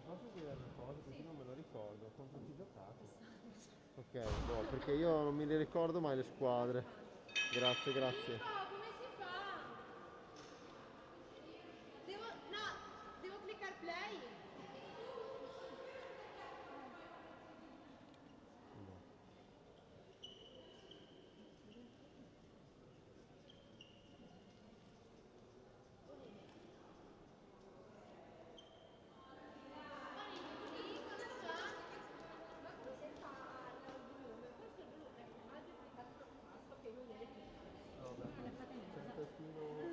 Posso chiedere una cosa perché non me lo ricordo, contro chi giocate? Ok, boh, perché io non mi le ricordo mai le squadre. Grazie, grazie. Come si fa? No, devo cliccare play. C'è un tastino...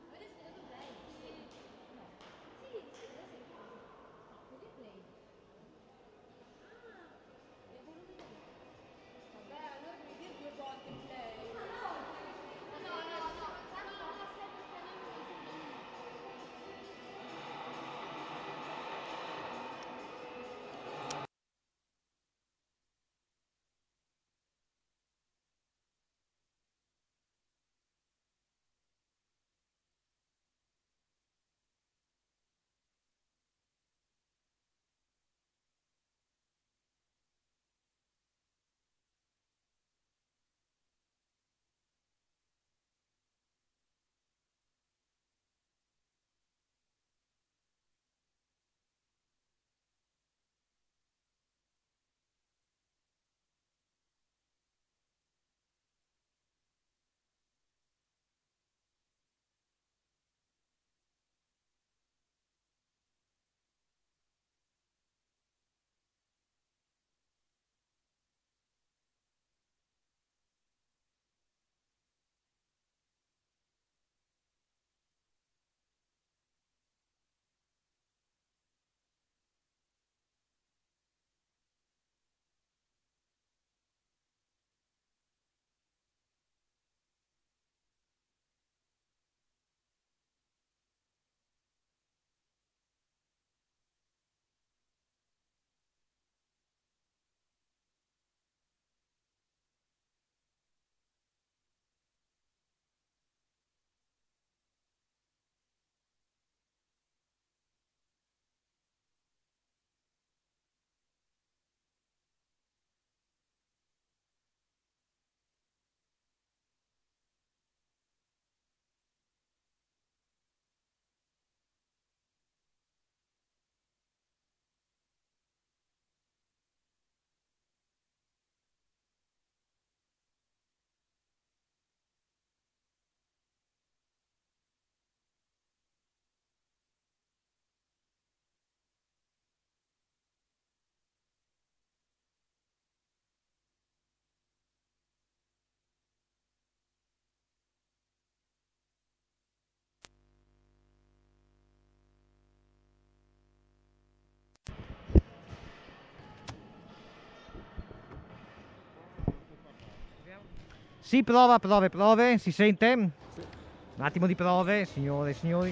Beh, allora devi dire due volte play. No, sai perché Sì, prova, prove, si sente? Un Sì. attimo di prove, signore e signori.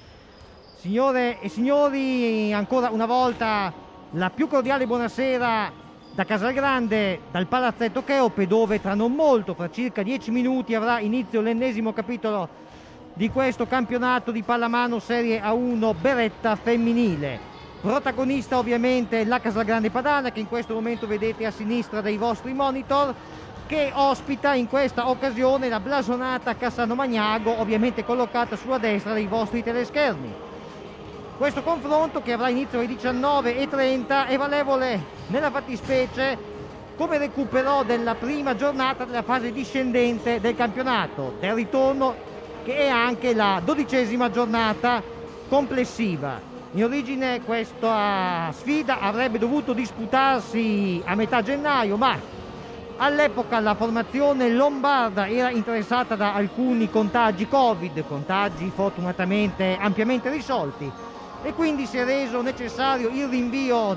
Signore e signori, ancora una volta la più cordiale buonasera da Casalgrande, dal Palazzetto Cheope, dove tra non molto, fra circa 10 minuti, avrà inizio l'ennesimo capitolo di questo campionato di pallamano Serie A1 Beretta femminile. Protagonista ovviamente la Casalgrande Padana, che in questo momento vedete a sinistra dei vostri monitor, che ospita in questa occasione la blasonata Cassano Magnago, ovviamente collocata sulla destra dei vostri teleschermi. Questo confronto, che avrà inizio alle 19:30, è valevole nella fattispecie come recupero della prima giornata della fase discendente del campionato, del ritorno che è anche la 12ª giornata complessiva. In origine questa sfida avrebbe dovuto disputarsi a metà gennaio, ma all'epoca la formazione lombarda era interessata da alcuni contagi Covid, contagi fortunatamente ampiamente risolti, e quindi si è reso necessario il rinvio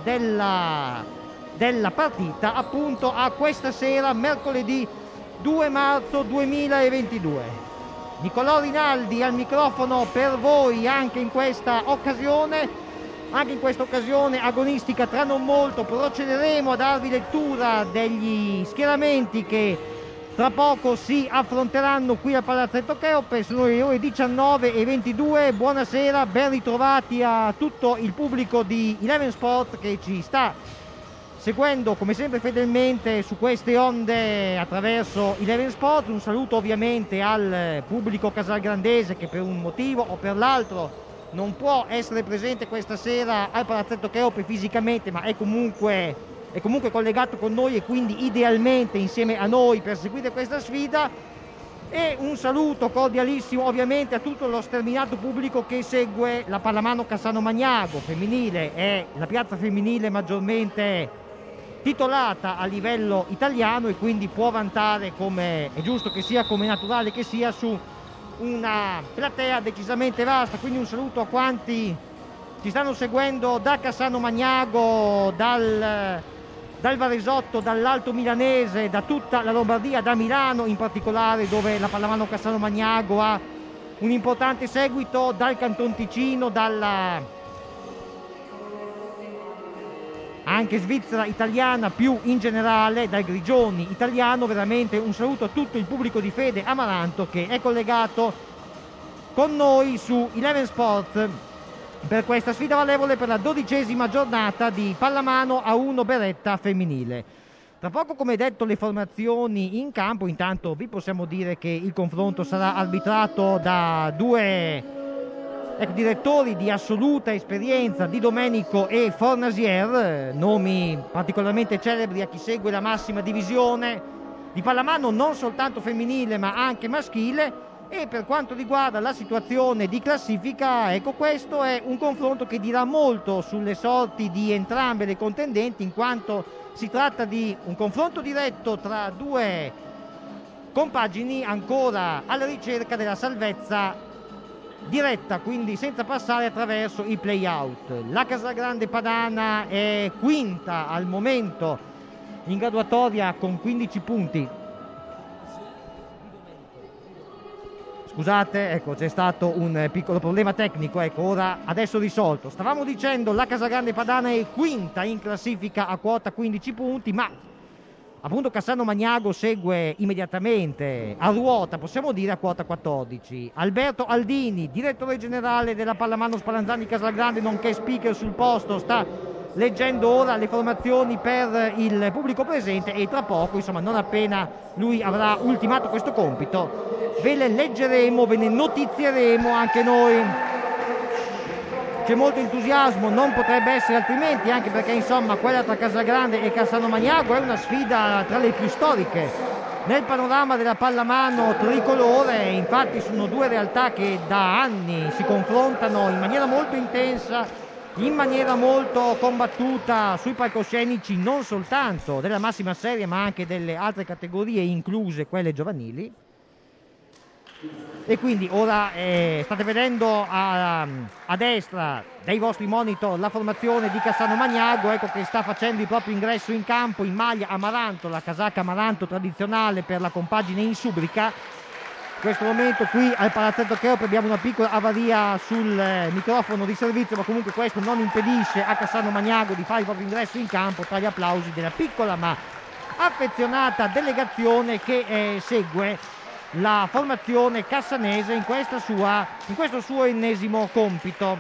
della partita appunto a questa sera, mercoledì 2 marzo 2022. Nicolò Rinaldi al microfono per voi anche in questa occasione. Anche in questa occasione agonistica, tra non molto procederemo a darvi lettura degli schieramenti che tra poco si affronteranno qui al Palazzetto Cheope. Sono le ore 19:22. Buonasera, ben ritrovati a tutto il pubblico di Eleven Sports che ci sta seguendo come sempre fedelmente su queste onde attraverso Eleven Sports. Un saluto ovviamente al pubblico casalgrandese che per un motivo o per l'altro non può essere presente questa sera al Palazzetto Cheope fisicamente, ma è comunque collegato con noi e quindi idealmente insieme a noi per seguire questa sfida. E un saluto cordialissimo ovviamente a tutto lo sterminato pubblico che segue la pallamano Cassano Magnago femminile. È la piazza femminile maggiormente titolata a livello italiano e quindi può vantare, come è giusto che sia, come naturale che sia, su una platea decisamente vasta. Quindi un saluto a quanti ci stanno seguendo da Cassano Magnago, dal Varesotto, dall'Alto Milanese, da tutta la Lombardia, da Milano in particolare, dove la pallamano Cassano Magnago ha un importante seguito, dal Canton Ticino, dalla anche Svizzera italiana, più in generale dal Grigioni italiano. Veramente un saluto a tutto il pubblico di Fede Amaranto che è collegato con noi su Eleven Sports per questa sfida valevole per la 12ª giornata di pallamano a 1 berretta femminile. Tra poco, come detto, le formazioni in campo. Intanto vi possiamo dire che il confronto sarà arbitrato da due direttori di assoluta esperienza, Di Domenico e Fornasier, nomi particolarmente celebri a chi segue la massima divisione di pallamano non soltanto femminile ma anche maschile. E per quanto riguarda la situazione di classifica, ecco, questo è un confronto che dirà molto sulle sorti di entrambe le contendenti, in quanto si tratta di un confronto diretto tra due compagini ancora alla ricerca della salvezza diretta, quindi senza passare attraverso i play-out. La Casalgrande Padana è quinta al momento in graduatoria con 15 punti. Scusate, ecco, c'è stato un piccolo problema tecnico, ecco, adesso risolto. Stavamo dicendo, la Casalgrande Padana è quinta in classifica a quota 15 punti, ma appunto Cassano Magnago segue immediatamente a ruota, possiamo dire, a quota 14. Alberto Aldini, direttore generale della Pallamano Spallanzani Casalgrande, nonché speaker sul posto, sta leggendo ora le formazioni per il pubblico presente e tra poco, insomma non appena lui avrà ultimato questo compito, ve le leggeremo, ve ne notizieremo anche noi. C'è molto entusiasmo, non potrebbe essere altrimenti, anche perché insomma quella tra Casalgrande e Cassano Magnago è una sfida tra le più storiche nel panorama della pallamano tricolore. Infatti sono due realtà che da anni si confrontano in maniera molto intensa, in maniera molto combattuta sui palcoscenici non soltanto della massima serie ma anche delle altre categorie, incluse quelle giovanili. E quindi ora state vedendo a destra dai vostri monitor la formazione di Cassano Magnago, ecco, che sta facendo il proprio ingresso in campo in maglia amaranto, la casacca amaranto tradizionale per la compagine in Subrica. In questo momento qui al Palazzetto Cheope abbiamo una piccola avaria sul microfono di servizio, ma comunque questo non impedisce a Cassano Magnago di fare il proprio ingresso in campo tra gli applausi della piccola ma affezionata delegazione che segue la formazione cassanese in questo suo ennesimo compito.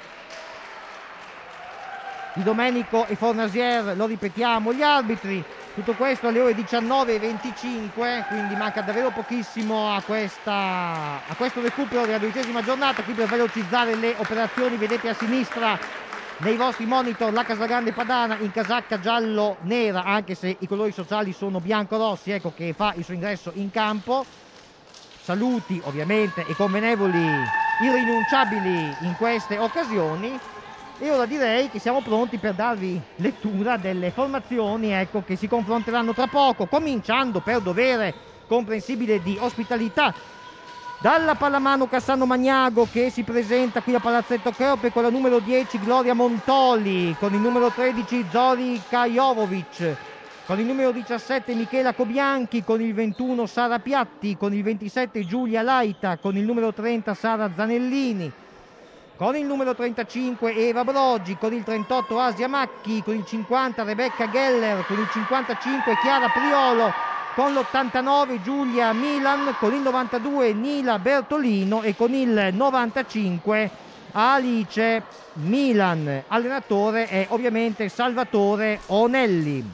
Di Domenico e Fornasier, lo ripetiamo, gli arbitri. Tutto questo alle ore 19:25, quindi manca davvero pochissimo a questo recupero della 12ª giornata. Qui per velocizzare le operazioni vedete a sinistra nei vostri monitor la Casalgrande Padana in casacca giallo-nera, anche se i colori sociali sono bianco-rossi, ecco, che fa il suo ingresso in campo. Saluti ovviamente e convenevoli irrinunciabili in queste occasioni. E ora direi che siamo pronti per darvi lettura delle formazioni, ecco, che si confronteranno tra poco, cominciando per dovere comprensibile di ospitalità dalla pallamano Cassano Magnago, che si presenta qui a Palazzetto Cheope con la numero 10 Gloria Montoli, con il numero 13 Zori Kajovovic, con il numero 17 Michela Cobianchi, con il 21 Sara Piatti, con il 27 Giulia Laita, con il numero 30 Sara Zanellini, con il numero 35 Eva Brogi, con il 38 Asia Macchi, con il 50 Rebecca Geller, con il 55 Chiara Priolo, con l'89 Giulia Milan, con il 92 Nila Bertolino e con il 95 Alice Milan. Allenatore è ovviamente Salvatore Onelli.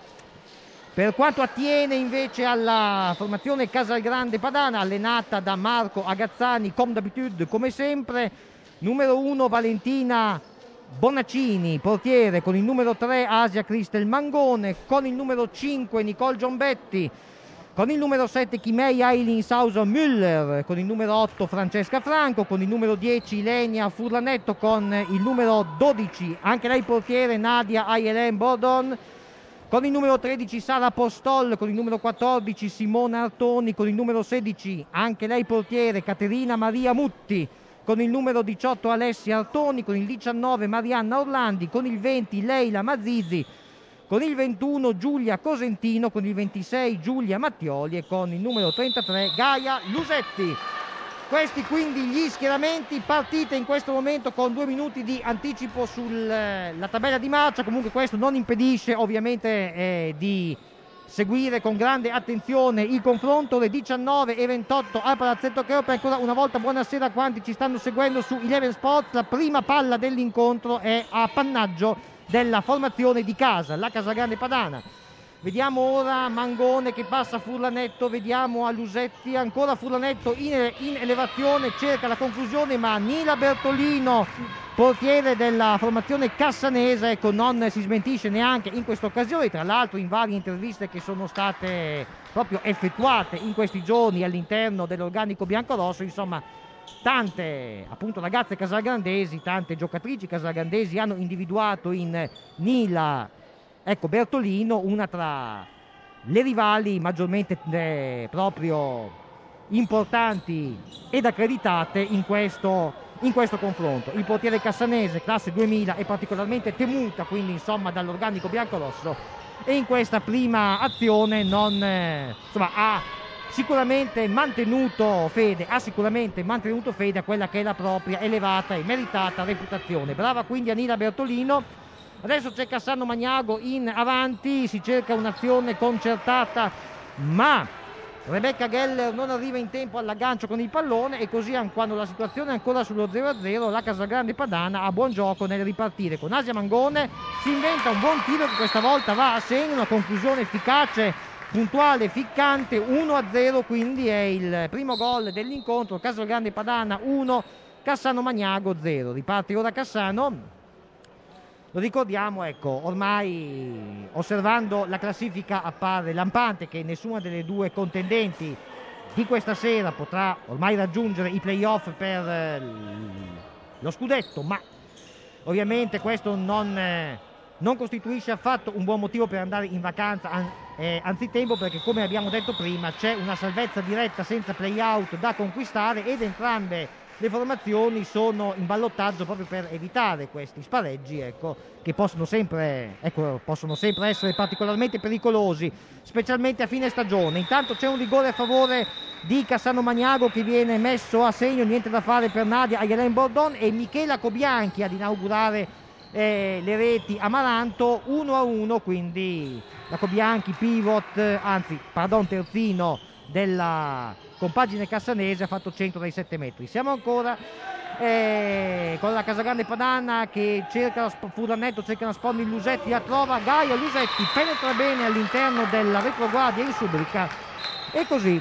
Per quanto attiene invece alla formazione Casalgrande Padana, allenata da Marco Agazzani, comme d'habitude, come sempre, numero 1 Valentina Bonaccini, portiere, con il numero 3 Asia Cristel Mangone, con il numero 5 Nicole Giombetti, con il numero 7 Chimei Ailin Sauser Müller, con il numero 8 Francesca Franco, con il numero 10 Ilenia Furlanetto, con il numero 12 anche lei portiere Nadia Ayelen Bordon, con il numero 13 Sara Postol, con il numero 14 Simona Artoni, con il numero 16 anche lei portiere Caterina Maria Mutti, con il numero 18 Alessia Artoni, con il 19 Marianna Orlandi, con il 20 Leila Mazzizi, con il 21 Giulia Cosentino, con il 26 Giulia Mattioli e con il numero 33 Gaia Lusetti. Questi quindi gli schieramenti, partite in questo momento con 2 minuti di anticipo sulla tabella di marcia. Comunque questo non impedisce ovviamente di seguire con grande attenzione il confronto. Le 19:28 al Palazzetto Cheope. Ancora una volta buonasera a quanti ci stanno seguendo su Eleven Sports. La prima palla dell'incontro è a appannaggio della formazione di casa, la Casalgrande Padana. Vediamo ora Mangone che passa a Furlanetto, vediamo a Lusetti, ancora Furlanetto in elevazione, cerca la conclusione, ma Nila Bertolino, portiere della formazione cassanese, ecco, non si smentisce neanche in questa occasione. Tra l'altro in varie interviste che sono state proprio effettuate in questi giorni all'interno dell'organico biancorosso, insomma, tante appunto ragazze casalgrandesi, tante giocatrici casalgrandesi hanno individuato in Nila, ecco, Bertolino, una tra le rivali maggiormente proprio importanti ed accreditate in questo confronto. Il portiere cassanese, classe 2000, è particolarmente temuta quindi insomma dall'organico biancorosso, e in questa prima azione ha sicuramente mantenuto fede a quella che è la propria elevata e meritata reputazione. Brava quindi Anila Bertolino. Adesso c'è Cassano Magnago in avanti, si cerca un'azione concertata, ma Rebecca Geller non arriva in tempo all'aggancio con il pallone, e così quando la situazione è ancora sullo 0-0 la Casalgrande Padana ha buon gioco nel ripartire. Con Asia Mangone si inventa un buon tiro che questa volta va a segno, una conclusione efficace, puntuale, ficcante. 1-0 quindi è il primo gol dell'incontro. Casalgrande Padana 1, Cassano Magnago 0. Riparte ora Cassano. Lo ricordiamo, ecco, ormai osservando la classifica appare lampante che nessuna delle due contendenti di questa sera potrà ormai raggiungere i playoff per lo scudetto, ma ovviamente questo non costituisce affatto un buon motivo per andare in vacanza anzitempo, perché come abbiamo detto prima c'è una salvezza diretta senza play-out da conquistare ed entrambe le formazioni sono in ballottaggio proprio per evitare questi spareggi, ecco, che possono sempre essere particolarmente pericolosi, specialmente a fine stagione. Intanto c'è un rigore a favore di Cassano Magnago che viene messo a segno, niente da fare per Nadia Ayelen Bordon, e Michela Cobianchi ad inaugurare le reti Amaranto. 1-1 quindi la Cobianchi, terzino della compagine cassanese, ha fatto 100 dai 7 metri. Siamo ancora con la Casalgrande Padana che cerca Furlanetto, cerca una sponda in Lusetti, la trova Gaia Lusetti, penetra bene all'interno della retroguardia in Subrica e così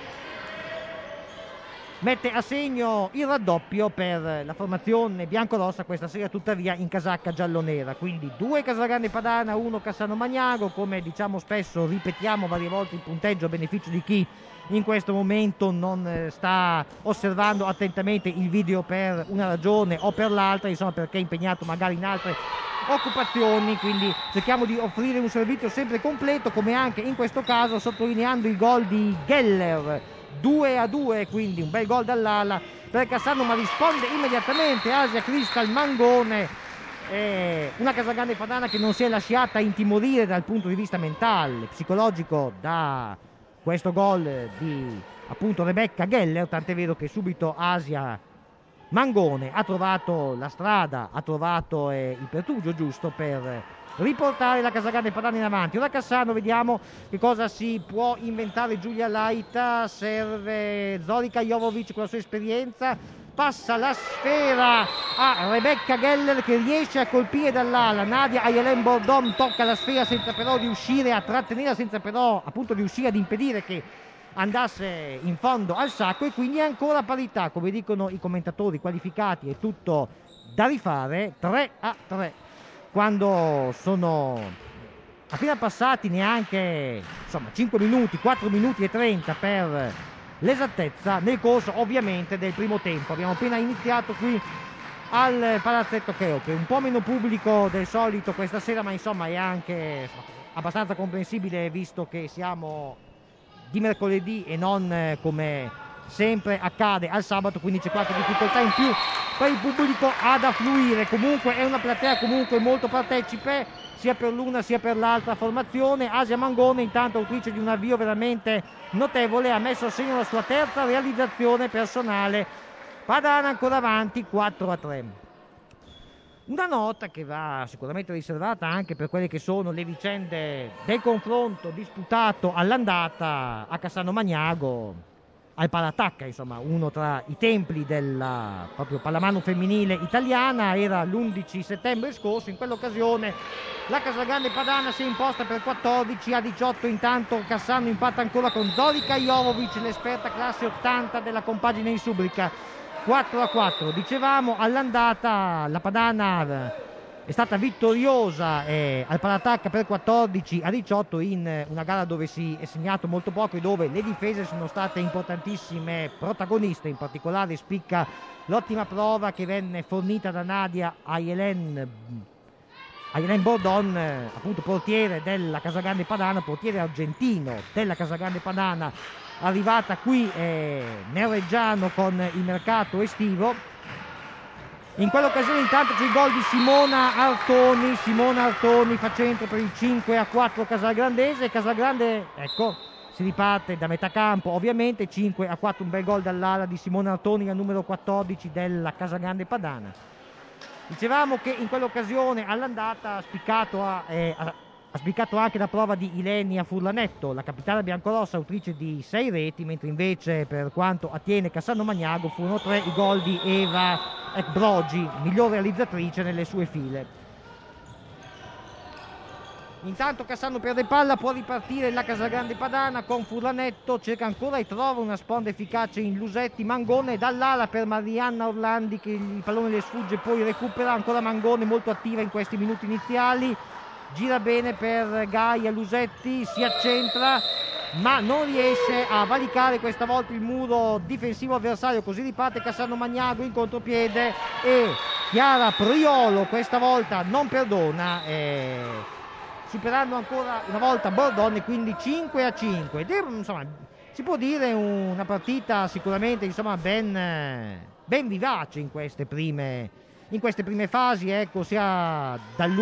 mette a segno il raddoppio per la formazione biancorossa, questa sera tuttavia in casacca giallonera. Quindi 2 Casalgrande Padana, 1 Cassano Magnago. Come diciamo spesso, ripetiamo varie volte il punteggio a beneficio di chi in questo momento non sta osservando attentamente il video per una ragione o per l'altra, insomma perché è impegnato magari in altre occupazioni, quindi cerchiamo di offrire un servizio sempre completo, come anche in questo caso sottolineando il gol di Geller. 2-2, quindi un bel gol dall'ala per Cassano, ma risponde immediatamente Asia Cristal Mangone, una Casalgrande Padana che non si è lasciata intimorire dal punto di vista mentale, psicologico da questo gol di appunto Rebecca Geller, tant'è vero che subito Asia Mangone ha trovato la strada, ha trovato il pertugio giusto per riportare la Casagrande Padana in avanti. Ora Cassano, vediamo che cosa si può inventare Giulia Laita. Serve Zorica Jovovic con la sua esperienza, passa la sfera a Rebecca Geller che riesce a colpire dall'ala. Nadia Ayelen Bordon tocca la sfera senza però riuscire a trattenerla, senza però appunto riuscire ad impedire che andasse in fondo al sacco, e quindi è ancora parità, come dicono i commentatori qualificati. È tutto da rifare, 3-3, quando sono appena passati neanche 5 minuti, 4 minuti e 30 per l'esattezza, nel corso ovviamente del primo tempo. Abbiamo appena iniziato qui al Palazzetto Cheope, un po' meno pubblico del solito questa sera, ma insomma è anche abbastanza comprensibile visto che siamo di mercoledì e non come sempre accade al sabato, quindi c'è qualche difficoltà in più per il pubblico ad affluire. Comunque è una platea comunque molto partecipe sia per l'una sia per l'altra formazione. Asia Mangone, intanto autrice di un avvio veramente notevole, ha messo a segno la sua terza realizzazione personale. Padana ancora avanti 4-3. Una nota che va sicuramente riservata anche per quelle che sono le vicende del confronto disputato all'andata a Cassano Magnago, al Palatacca, insomma, uno tra i templi della proprio pallamano femminile italiana. Era l'11 settembre scorso. In quell'occasione la Casagrande Padana si è imposta per 14-18. Intanto Cassano impatta ancora con Zorica Jovovic, l'esperta classe 80 della compagine in Subrica. 4-4. Dicevamo, all'andata la Padana è stata vittoriosa al Palatacca per 14-18 in una gara dove si è segnato molto poco e dove le difese sono state importantissime protagoniste. In particolare spicca l'ottima prova che venne fornita da Nadia Ayelen Bordon, appunto portiere della Casagrande Padana, portiere argentino della Casagrande Padana, arrivata qui nel Reggiano con il mercato estivo. In quell'occasione intanto c'è il gol di Simona Artoni fa centro per il 5-4 casalgrandese. Casalgrande, ecco, si riparte da metà campo ovviamente, 5-4, un bel gol dall'ala di Simona Artoni, la numero 14 della Casagrande Padana. Dicevamo che in quell'occasione all'andata ha spiccato anche la prova di Ilenia Furlanetto, la capitana biancorossa, autrice di 6 reti, mentre invece per quanto attiene Cassano Magnago furono 3 i gol di Eva Ekbrogi, miglior realizzatrice nelle sue file. Intanto Cassano perde palla, può ripartire la Casagrande Padana con Furlanetto, cerca ancora e trova una sponda efficace in Lusetti. Mangone dall'ala per Marianna Orlandi che il pallone le sfugge, poi recupera ancora Mangone, molto attiva in questi minuti iniziali. Gira bene per Gaia Lusetti, si accentra ma non riesce a valicare questa volta il muro difensivo avversario, così riparte Cassano Magnago in contropiede e Chiara Priolo questa volta non perdona, superando ancora una volta Bordon, e quindi 5-5. Ed insomma, si può dire una partita sicuramente ben vivace in queste prime fasi, ecco, sia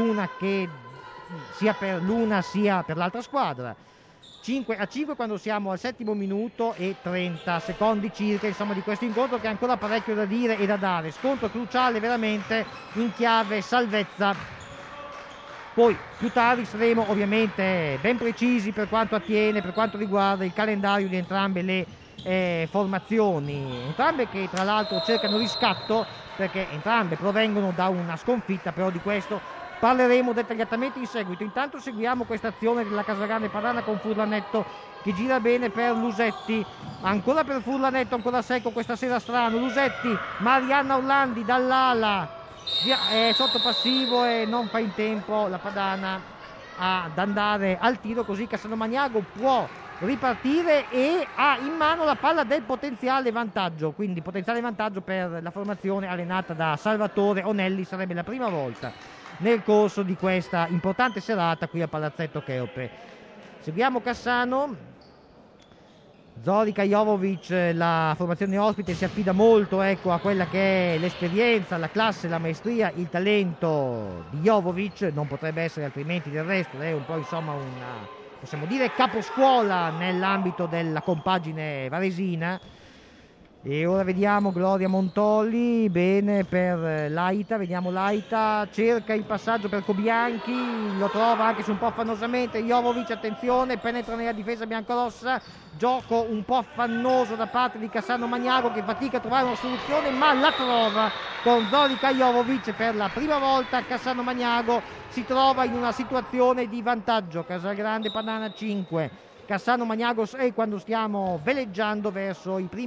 per l'una sia per l'altra squadra. 5-5 quando siamo al 7° minuto e 30 secondi circa, insomma, di questo incontro che ha ancora parecchio da dire e da dare. Scontro cruciale veramente in chiave salvezza. Poi più tardi saremo ovviamente ben precisi per quanto riguarda il calendario di entrambe le formazioni, entrambe che tra l'altro cercano riscatto perché entrambe provengono da una sconfitta, però di questo parleremo dettagliatamente in seguito. Intanto seguiamo questa azione della Casagrande Padana con Furlanetto che gira bene per Lusetti, ancora per Furlanetto, ancora secco questa sera strano. Lusetti, Marianna Orlandi dall'ala, è sotto passivo e non fa in tempo la Padana ad andare al tiro, così Cassano Magnago può ripartire e ha in mano la palla del potenziale vantaggio, quindi potenziale vantaggio per la formazione allenata da Salvatore Onelli. Sarebbe la prima volta nel corso di questa importante serata qui a Palazzetto Cheope. Seguiamo Cassano. Zorica Jovovic, la formazione ospite, si affida molto, ecco, a quella che è l'esperienza, la classe, la maestria, il talento di Jovovic. Non potrebbe essere altrimenti, del resto è un po', insomma, possiamo dire, caposcuola nell'ambito della compagine varesina. E ora vediamo Gloria Montolli, bene per Laita, vediamo Laita, cerca il passaggio per Kobianchi, lo trova anche se un po' affannosamente, Jovovic, attenzione, penetra nella difesa biancorossa, gioco un po' affannoso da parte di Cassano Magnago che fatica a trovare una soluzione ma la trova con Zorica Jovovic. Per la prima volta Cassano Magnago si trova in una situazione di vantaggio, Casalgrande Padana 5. Cassano Magnago 6 quando stiamo veleggiando verso il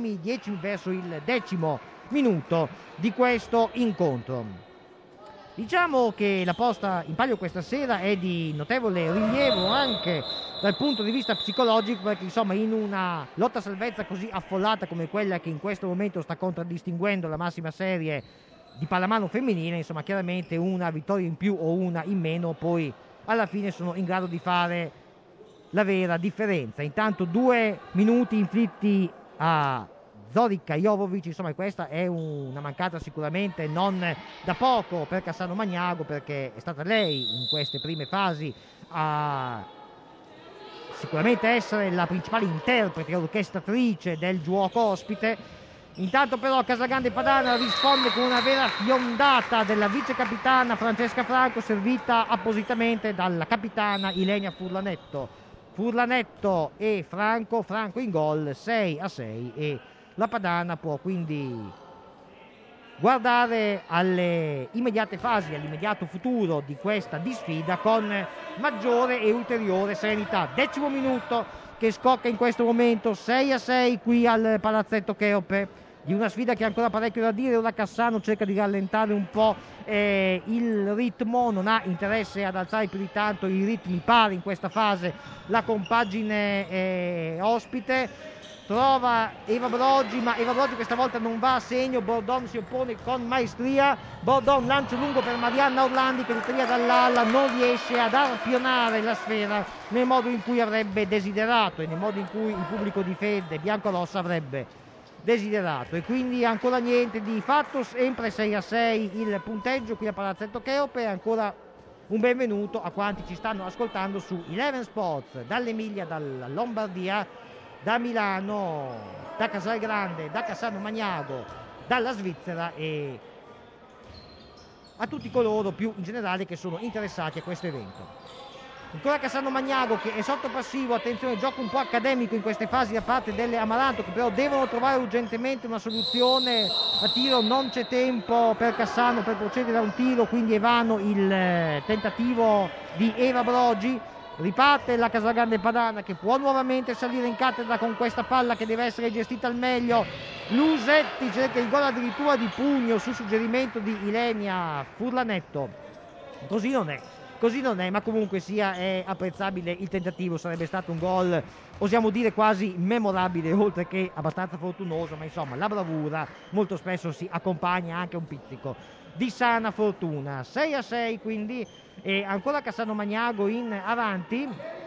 10° minuto di questo incontro. Diciamo che la posta in palio questa sera è di notevole rilievo anche dal punto di vista psicologico, perché insomma in una lotta a salvezza così affollata come quella che in questo momento sta contraddistinguendo la massima serie di pallamano femminile, insomma chiaramente una vittoria in più o una in meno poi alla fine sono in grado di fare la vera differenza. Intanto 2 minuti inflitti a Zorica Jovovic, insomma questa è una mancata sicuramente non da poco per Cassano Magnago, perché è stata lei in queste prime fasi a sicuramente essere la principale interprete e orchestratrice del gioco ospite. Intanto però Casagrande Padana risponde con una vera fiondata della vice capitana Francesca Franco, servita appositamente dalla capitana Ilenia Furlanetto e Franco in gol 6-6, e la Padana può quindi guardare alle immediate fasi, all'immediato futuro di questa disfida con maggiore e ulteriore serenità. 10° minuto che scocca in questo momento, 6-6 qui al Palazzetto Cheope, di una sfida che ha ancora parecchio da dire. Ora Cassano cerca di rallentare un po' il ritmo, non ha interesse ad alzare più di tanto i ritmi pari in questa fase la compagine ospite. Trova Eva Brogi, ma Eva Brogi questa volta non va a segno. Bordon si oppone con maestria. Bordon lancio lungo per Marianna Orlandi che tuttavia dall'ala non riesce ad arpionare la sfera nel modo in cui avrebbe desiderato e nel modo in cui il pubblico di fede biancorossa avrebbe desiderato, e quindi ancora niente di fatto, sempre 6-6 il punteggio qui a Palazzetto Cheope. Ancora un benvenuto a quanti ci stanno ascoltando su Eleven Sports dall'Emilia, dalla Lombardia, da Milano, da Casalgrande, da Cassano Magnago, dalla Svizzera, e a tutti coloro più in generale che sono interessati a questo evento. Ancora Cassano Magnago che è sotto passivo, attenzione, gioco un po' accademico in queste fasi da parte delle Amaranto, che però devono trovare urgentemente una soluzione a tiro. Non c'è tempo per Cassano per procedere a un tiro, quindi è vano il tentativo di Eva Brogi. Riparte la Casagrande Padana che può nuovamente salire in cattedra con questa palla che deve essere gestita al meglio. Lusetti cerca il gol addirittura di pugno su suggerimento di Ilenia Furlanetto. Così non è, ma comunque sia è apprezzabile il tentativo. Sarebbe stato un gol, osiamo dire, quasi memorabile, oltre che abbastanza fortunoso, ma insomma la bravura molto spesso si accompagna anche a un pizzico di sana fortuna. 6-6 quindi, e ancora Cassano Magnago in avanti,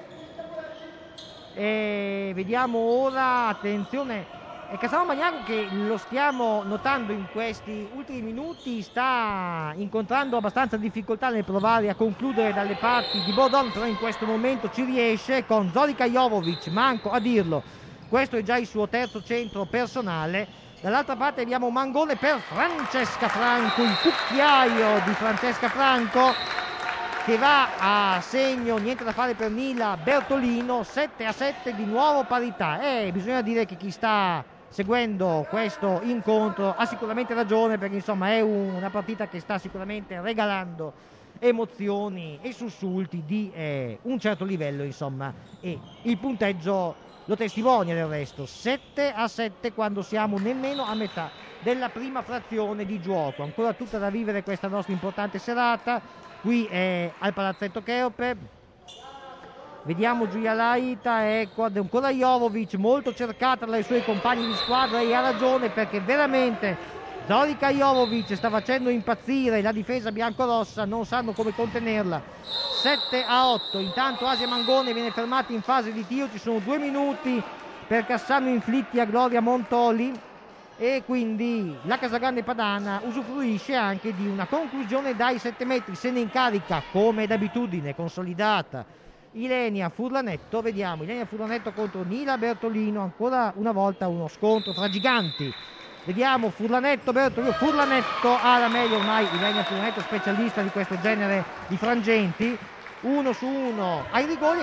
e vediamo ora, attenzione, è Cassano Magnago che lo stiamo notando in questi ultimi minuti sta incontrando abbastanza difficoltà nel provare a concludere dalle parti di Bordon, però in questo momento ci riesce con Zorica Jovovic, manco a dirlo, questo è già il suo terzo centro personale. Dall'altra parte abbiamo un mangone per Francesca Franco, il cucchiaio di Francesca Franco che va a segno, niente da fare per Nila Bertolino. 7-7 di nuovo parità, e bisogna dire che chi sta seguendo questo incontro ha sicuramente ragione, perché insomma è una partita che sta sicuramente regalando emozioni e sussulti di un certo livello, insomma, e il punteggio lo testimonia del resto. 7-7 quando siamo nemmeno a metà della prima frazione di gioco, ancora tutta da vivere questa nostra importante serata qui al Palazzetto Cheope. Vediamo Giulia Laita, ecco ancora Jovovic, molto cercata dai suoi compagni di squadra, e ha ragione, perché veramente Zorica Jovovic sta facendo impazzire la difesa biancorossa, non sanno come contenerla. 7-8, intanto Asia Mangone viene fermata in fase di tiro, ci sono 2 minuti per Cassano inflitti a Gloria Montoli, e quindi la Casagrande Padana usufruisce anche di una conclusione dai 7 metri, se ne incarica come d'abitudine consolidata Ilenia Furlanetto. Vediamo Ilenia Furlanetto contro Nila Bertolino, ancora una volta uno scontro tra giganti Vediamo Furlanetto, Bertolino Furlanetto ha la meglio ormai, Ilenia Furlanetto specialista di questo genere di frangenti, 1 su 1 ai rigori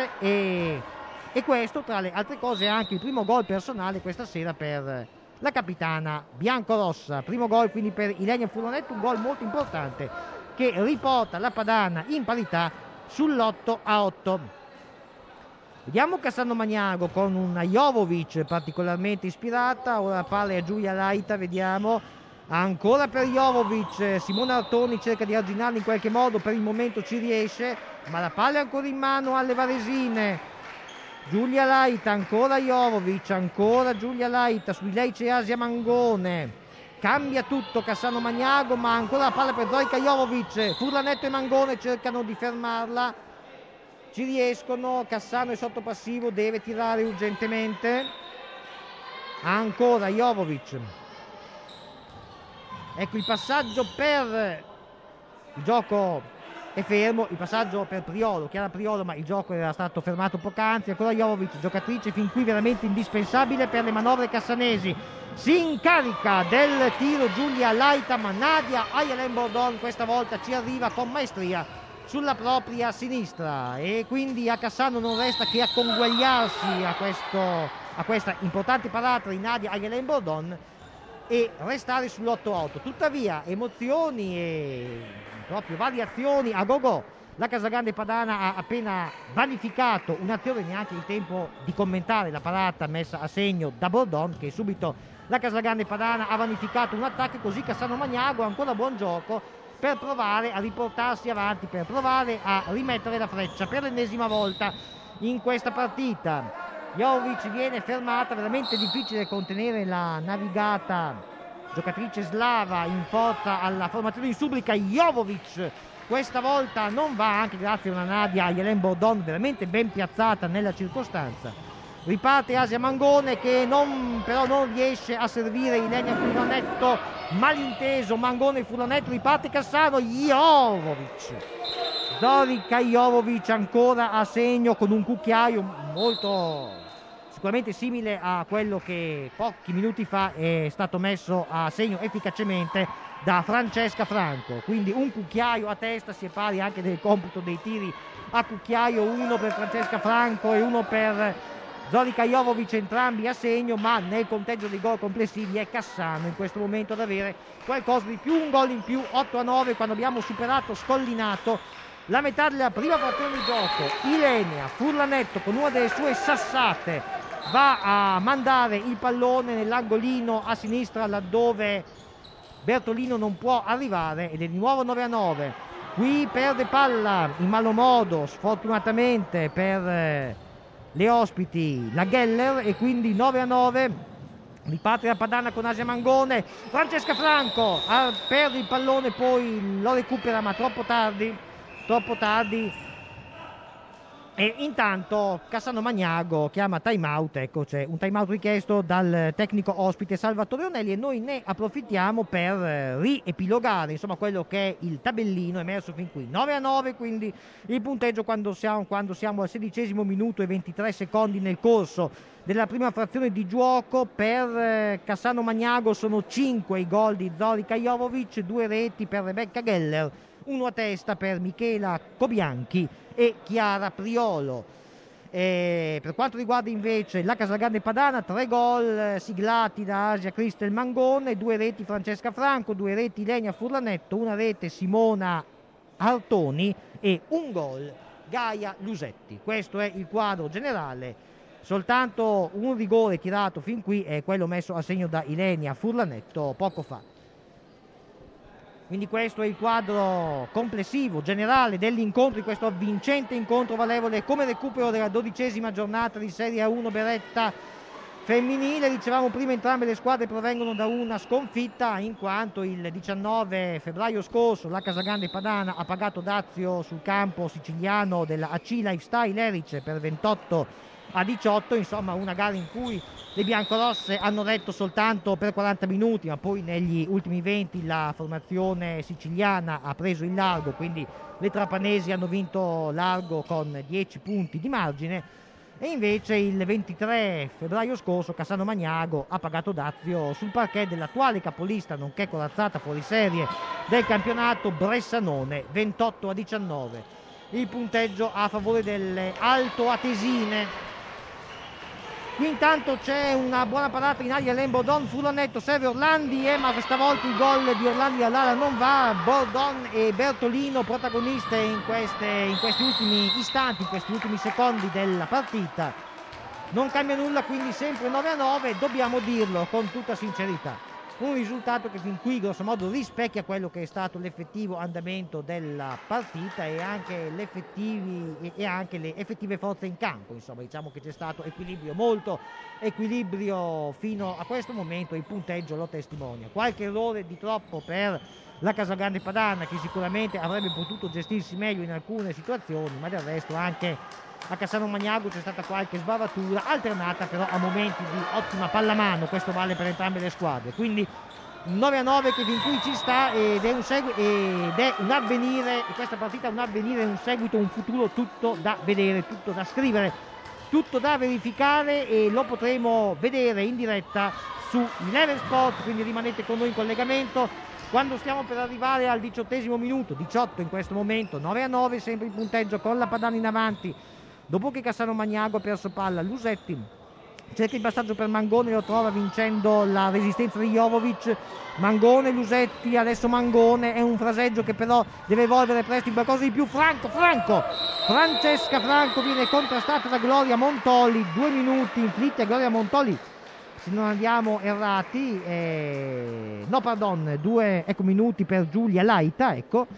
e questo tra le altre cose è anche il primo gol personale questa sera per la capitana biancorossa. Primo gol quindi per Ilenia Furlanetto, un gol molto importante che riporta la Padana in parità sull'8-8. Vediamo Cassano Magnago con una Jovovic particolarmente ispirata, ora palla a Giulia Laita, vediamo, ancora per Jovovic, Simona Artoni cerca di arginarla in qualche modo, per il momento ci riesce, ma la palla è ancora in mano alle varesine. Giulia Laita, ancora Jovovic, ancora Giulia Laita, su di lei c'è Asia Mangone, cambia tutto Cassano Magnago, ma ancora la palla per Zoica Jovovic, Furlanetto e Mangone cercano di fermarla. Ci riescono, Cassano è sotto passivo, deve tirare urgentemente. Ancora Jovovic. Ecco il passaggio per il gioco è fermo, il passaggio per Priolo, Chiara Priolo, ma il gioco era stato fermato poc'anzi. Ancora Jovovic, giocatrice fin qui veramente indispensabile per le manovre cassanesi. Si incarica del tiro Giulia Laita, ma Nadia Ayelen-Bordon questa volta ci arriva con maestria sulla propria sinistra e quindi a Cassano non resta che acconguagliarsi a questa importante parata di Nadia Ayelen-Bordon e restare sull'8-8. Tuttavia emozioni e proprio variazioni a go-go. La Casagrande Padana ha appena vanificato un'azione, neanche il tempo di commentare la parata messa a segno da Bordon, che subito la Casagrande Padana ha vanificato un attacco, così Cassano Magnago ancora buon gioco per provare a riportarsi avanti, per provare a rimettere la freccia per l'ennesima volta in questa partita. Jovovic viene fermata, veramente difficile contenere la navigata giocatrice slava in forza alla formazione in supplica. Jovovic questa volta non va, anche grazie a una Nadia Ayelen-Bordon veramente ben piazzata nella circostanza. Riparte Asia Mangone che però non riesce a servire Ilenia Furlanetto, malinteso Mangone e Furlanetto, riparte Cassano, Jovovic, Zorica Jovovic ancora a segno con un cucchiaio molto sicuramente simile a quello che pochi minuti fa è stato messo a segno efficacemente da Francesca Franco, quindi un cucchiaio a testa, si è pari anche del computo dei tiri a cucchiaio, uno per Francesca Franco e uno per Zorica Jovovic, entrambi a segno, ma nel conteggio dei gol complessivi è Cassano in questo momento ad avere qualcosa di più, un gol in più, 8-9, quando abbiamo superato scollinato la metà della prima frazione di gioco. Ilenia Furlanetto con una delle sue sassate va a mandare il pallone nell'angolino a sinistra laddove Bertolino non può arrivare ed è di nuovo 9-9. Qui perde palla in malo modo sfortunatamente per le ospiti la Geller e quindi 9-9. Riparte la Padana con Asia Mangone, Francesca Franco perde il pallone, poi lo recupera ma troppo tardi e intanto Cassano Magnago chiama time out. Ecco, c'è un time out richiesto dal tecnico ospite Salvatore Onelli e noi ne approfittiamo per riepilogare insomma quello che è il tabellino emerso fin qui. 9-9 quindi il punteggio quando siamo al 16° minuto e 23 secondi nel corso della prima frazione di gioco. Per Cassano Magnago sono 5 i gol di Zorica Jovovic, 2 reti per Rebecca Geller, uno a testa per Michela Cobianchi e Chiara Priolo. Per quanto riguarda invece la Casagrande Padana, 3 gol siglati da Asia Cristel Mangone, 2 reti Francesca Franco, 2 reti Ilenia Furlanetto, una rete Simona Artoni e un gol Gaia Lusetti. Questo è il quadro generale, soltanto un rigore tirato fin qui è quello messo a segno da Ilenia Furlanetto poco fa. Quindi questo è il quadro complessivo, generale dell'incontro, di questo vincente incontro valevole come recupero della 12ª giornata di Serie A1 Beretta femminile. Dicevamo prima, entrambe le squadre provengono da una sconfitta, in quanto il 19 febbraio scorso la Casagrande Padana ha pagato dazio sul campo siciliano della AC Lifestyle Erice per 28-18, insomma una gara in cui le biancorosse hanno retto soltanto per 40 minuti, ma poi negli ultimi 20 la formazione siciliana ha preso il largo, quindi le trapanesi hanno vinto largo con 10 punti di margine. E invece il 23 febbraio scorso Cassano Magnago ha pagato dazio sul parquet dell'attuale capolista nonché corazzata fuori serie del campionato Bressanone, 28-19. Il punteggio a favore delle altoatesine. Qui intanto c'è una buona parata in aria Lembordon, Furlanetto, serve Orlandi, ma questa volta il gol di Orlandi all'ala non va. Bordon e Bertolino protagoniste in questi ultimi istanti, in questi ultimi secondi della partita. Non cambia nulla, quindi sempre 9-9, dobbiamo dirlo con tutta sincerità. Un risultato che fin qui grosso modo rispecchia quello che è stato l'effettivo andamento della partita e anche le effettive forze in campo. Insomma, diciamo che c'è stato equilibrio, molto equilibrio fino a questo momento, il punteggio lo testimonia. Qualche errore di troppo per la Casagrande Padana, che sicuramente avrebbe potuto gestirsi meglio in alcune situazioni, ma del resto anche a Cassano Magnago c'è stata qualche sbavatura alternata però a momenti di ottima pallamano. Questo vale per entrambe le squadre, quindi 9-9 che fin qui ci sta ed è un avvenire, e questa partita è un avvenire, un seguito, un futuro tutto da vedere, tutto da scrivere, tutto da verificare, e lo potremo vedere in diretta su Eleven Sports, quindi rimanete con noi in collegamento quando stiamo per arrivare al 18° minuto, 18 in questo momento, 9-9, sempre il punteggio con la Padana in avanti. Dopo che Cassano Magnago ha perso palla, Lusetti cerca il passaggio per Mangone, lo trova vincendo la resistenza di Jovovic. Mangone, Lusetti, adesso Mangone, è un fraseggio che però deve evolvere presto in qualcosa di più. Francesca Franco viene contrastata da Gloria Montoli, 2 minuti inflitti a Gloria Montoli, se non andiamo errati, 2 minuti per Giulia Laita, ecco.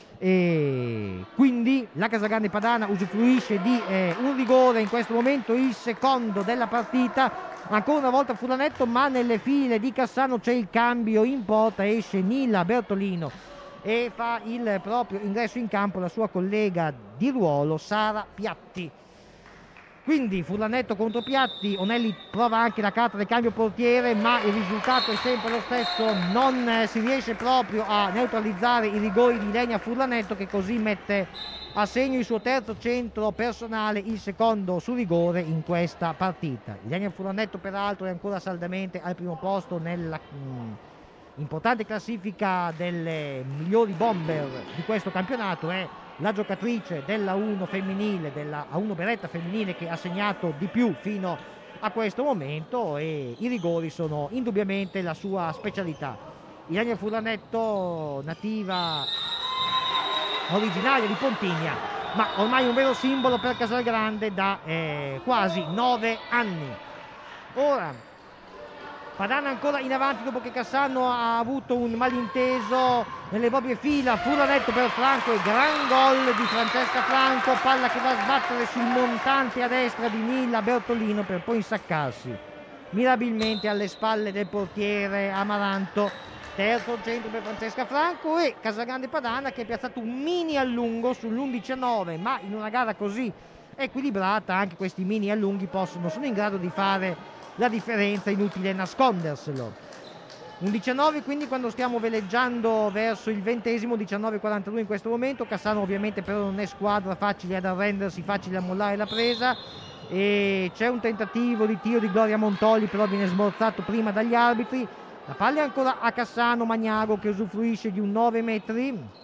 E quindi la Casagrande Padana usufruisce di un rigore in questo momento, il secondo della partita. Ancora una volta Furlanetto, ma nelle file di Cassano c'è il cambio in porta, esce Nilla Bertolino e fa il proprio ingresso in campo la sua collega di ruolo Sara Piatti. Quindi Furlanetto contro Piatti, Onelli prova anche la carta del cambio portiere, ma il risultato è sempre lo stesso, non si riesce proprio a neutralizzare i rigori di Ilenia Furlanetto, che così mette a segno il suo terzo centro personale, il secondo su rigore in questa partita. Ilenia Furlanetto peraltro è ancora saldamente al primo posto nella importante classifica delle migliori bomber di questo campionato, è la giocatrice della 1 femminile, della A1 Beretta femminile, che ha segnato di più fino a questo momento, e i rigori sono indubbiamente la sua specialità. Ilenia Furlanetto, nativa originaria di Pontigna, ma ormai un vero simbolo per Casalgrande da quasi 9 anni. Ora Padana ancora in avanti dopo che Cassano ha avuto un malinteso nelle proprie fila. Furlanetto per Franco e gran gol di Francesca Franco, palla che va a sbattere sul montante a destra di Nilla Bertolino per poi insaccarsi mirabilmente alle spalle del portiere Amaranto. Terzo centro per Francesca Franco e Casagrande Padana che ha piazzato un mini allungo sull'11-9, ma in una gara così equilibrata anche questi mini allunghi sono in grado di fare la differenza, inutile nasconderselo. Un 19 quindi quando stiamo veleggiando verso il 20°, 19:42 in questo momento. Cassano ovviamente però non è squadra facile ad arrendersi, facile a mollare la presa, e c'è un tentativo di tiro di Gloria Montoli, però viene smorzato prima dagli arbitri. La palla è ancora a Cassano Magnago che usufruisce di un 9 metri.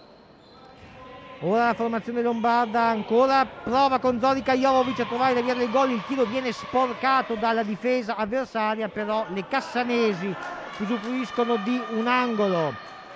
Ora la formazione lombarda ancora prova con Zorica Jovovic a trovare la via del gol, il tiro viene sporcato dalla difesa avversaria, però le cassanesi usufruiscono di un angolo.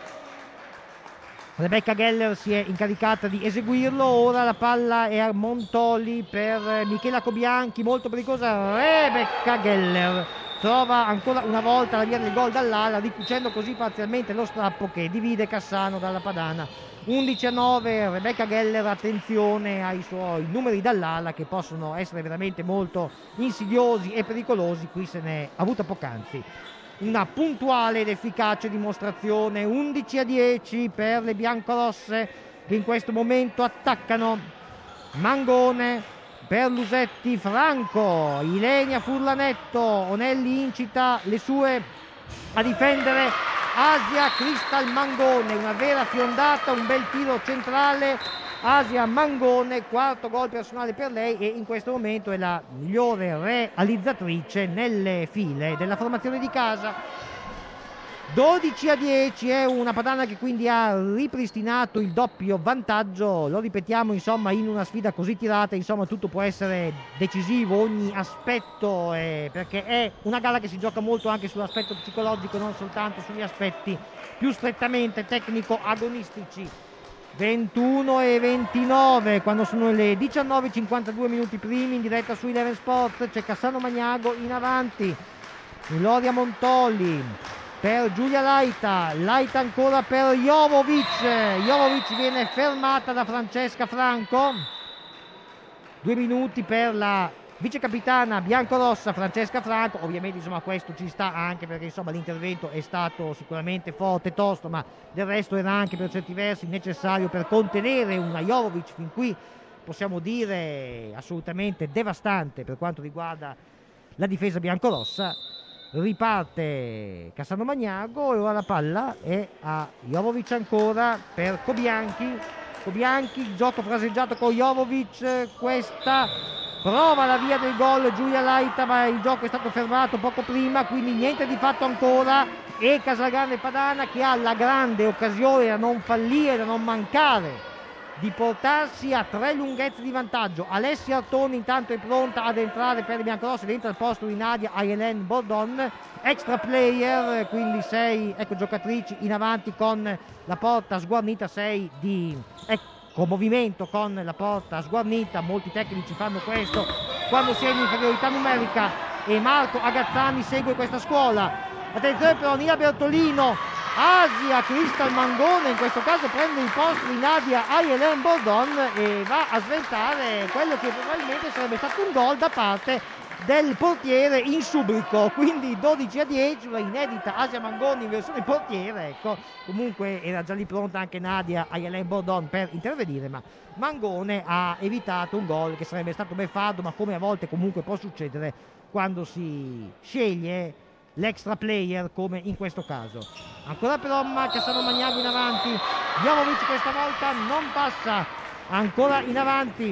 Rebecca Geller si è incaricata di eseguirlo, ora la palla è a Montoli per Michela Cobianchi, molto pericolosa. Rebecca Geller trova ancora una volta la via del gol dall'ala, ricucendo così parzialmente lo strappo che divide Cassano dalla Padana. 11-9, Rebecca Geller, attenzione ai suoi numeri dall'ala che possono essere veramente molto insidiosi e pericolosi, qui se n'è avuta poc'anzi. Una puntuale ed efficace dimostrazione, 11-10 per le biancorosse che in questo momento attaccano. Mangone per Lusetti, Franco, Ilenia Furlanetto, Onelli incita le sue a difendere Asia Cristal Mangone, una vera fiondata, un bel tiro centrale Asia Mangone, quarto gol personale per lei e in questo momento è la migliore realizzatrice nelle file della formazione di casa. 12-10, è una Padana che quindi ha ripristinato il doppio vantaggio. Lo ripetiamo, insomma, in una sfida così tirata, insomma, tutto può essere decisivo, ogni aspetto, perché è una gara che si gioca molto anche sull'aspetto psicologico, non soltanto sugli aspetti più strettamente tecnico-agonistici. 21-29, quando sono le 19:52 minuti primi, in diretta su Eleven Sports, c'è Cassano Magnago in avanti, Gloria Montolli per Giulia Laita, Laita ancora per Jovovic viene fermata da Francesca Franco. 2 minuti per la vicecapitana biancorossa Francesca Franco. Ovviamente, insomma, questo ci sta anche perché, insomma, l'intervento è stato sicuramente forte e tosto, ma del resto era anche per certi versi necessario per contenere una Jovovic fin qui, possiamo dire, assolutamente devastante per quanto riguarda la difesa biancorossa. Riparte Cassano Magnago e ora la palla è a Jovovic ancora per Kobianchi, gioco fraseggiato con Jovovic, questa prova la via del gol Giulia Laita, ma il gioco è stato fermato poco prima, quindi niente di fatto ancora, e Casalgrande Padana che ha la grande occasione da non fallire, da non mancare, di portarsi a 3 lunghezze di vantaggio. Alessia Artoni intanto è pronta ad entrare per i biancorossi dentro al posto di Nadia Ayelen Bordon, extra player, quindi 6 giocatrici in avanti con la porta sguarnita, 6 di movimento con la porta sguarnita. Molti tecnici fanno questo quando si è in inferiorità numerica e Marco Agazzani segue questa scuola. Attenzione però, Nia Bertolino, Asia Crystal Mangone in questo caso prende il posto di Nadia Ayelen Bordon e va a sventare quello che probabilmente sarebbe stato un gol da parte del portiere in Subrico, quindi 12-10, una inedita Asia Mangone in versione portiere. Ecco, comunque era già lì pronta anche Nadia Ayelen Bordon per intervenire, ma Mangone ha evitato un gol che sarebbe stato beffardo, ma come a volte comunque può succedere quando si sceglie l'extra player come in questo caso. Ancora però Cassano Magnago in avanti, Jovovic questa volta non passa, ancora in avanti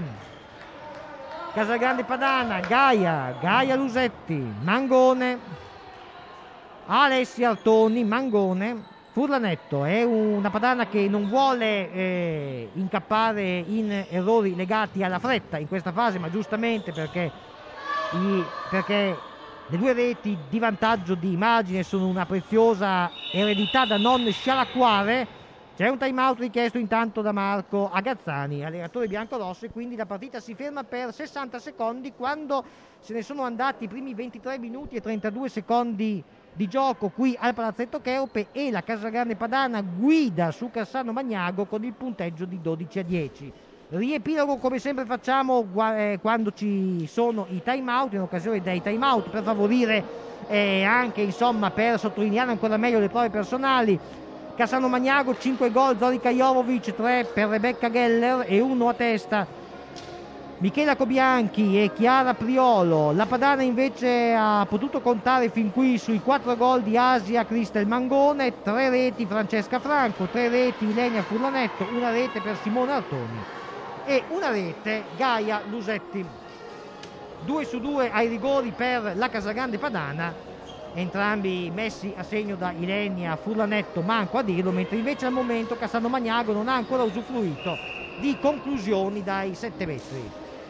Casalgrande Padana, Gaia Lusetti, Mangone, Alessia Artoni, Mangone, Furlanetto. È una Padana che non vuole incappare in errori legati alla fretta in questa fase, ma giustamente perché le 2 reti di vantaggio di immagine sono una preziosa eredità da non scialacquare. C'è un time out richiesto intanto da Marco Agazzani, allenatore biancorosso, e quindi la partita si ferma per 60 secondi quando se ne sono andati i primi 23 minuti e 32 secondi di gioco qui al Palazzetto Cheope, e la Casalgrande Padana guida su Cassano Magnago con il punteggio di 12-10. Riepilogo come sempre facciamo quando ci sono i time out, in occasione dei time out, per favorire anche, insomma, per sottolineare ancora meglio le prove personali. Cassano Magnago 5 gol, Zorica Jovovic 3 per Rebecca Geller e 1 a testa Michela Kobianchi e Chiara Priolo. La Padana invece ha potuto contare fin qui sui 4 gol di Asia Cristel Mangone, 3 reti Francesca Franco, 3 reti Ilenia Furlanetto, 1 rete per Simone Artoni e 1 rete Gaia Lusetti. 2 su 2 ai rigori per la Casalgrande Padana, entrambi messi a segno da Ilenia Furlanetto, manco a dirlo, mentre invece al momento Cassano Magnago non ha ancora usufruito di conclusioni dai 7 metri.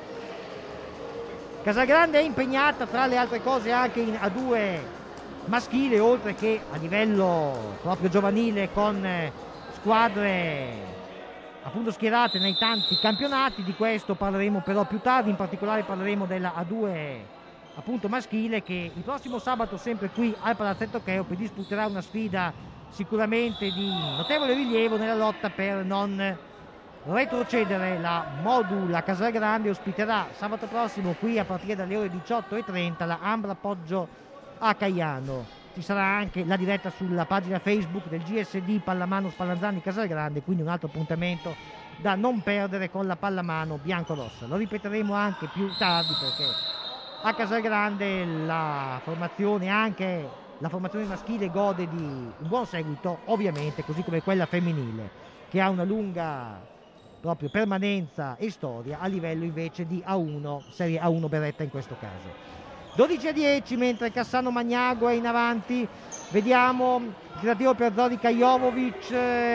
Casalgrande è impegnata tra le altre cose anche in A2 maschile, oltre che a livello proprio giovanile con squadre appunto schierate nei tanti campionati. Di questo parleremo però più tardi, in particolare parleremo della A2 appunto maschile, che il prossimo sabato sempre qui al Palazzetto Cheope disputerà una sfida sicuramente di notevole rilievo nella lotta per non retrocedere. La Modula Casalgrande ospiterà sabato prossimo qui a partire dalle ore 18:30 la Ambra Poggio a Caiano. Ci sarà anche la diretta sulla pagina Facebook del GSD Pallamano Spallanzani Casalgrande, quindi un altro appuntamento da non perdere con la pallamano biancorossa. Lo ripeteremo anche più tardi perché a Casalgrande la formazione, anche la formazione maschile, gode di un buon seguito, ovviamente, così come quella femminile, che ha una lunga proprio permanenza e storia a livello invece di A1, Serie A1 Beretta in questo caso. 12-10 mentre Cassano Magnago è in avanti, vediamo il tentativo per Zorica Jovovic,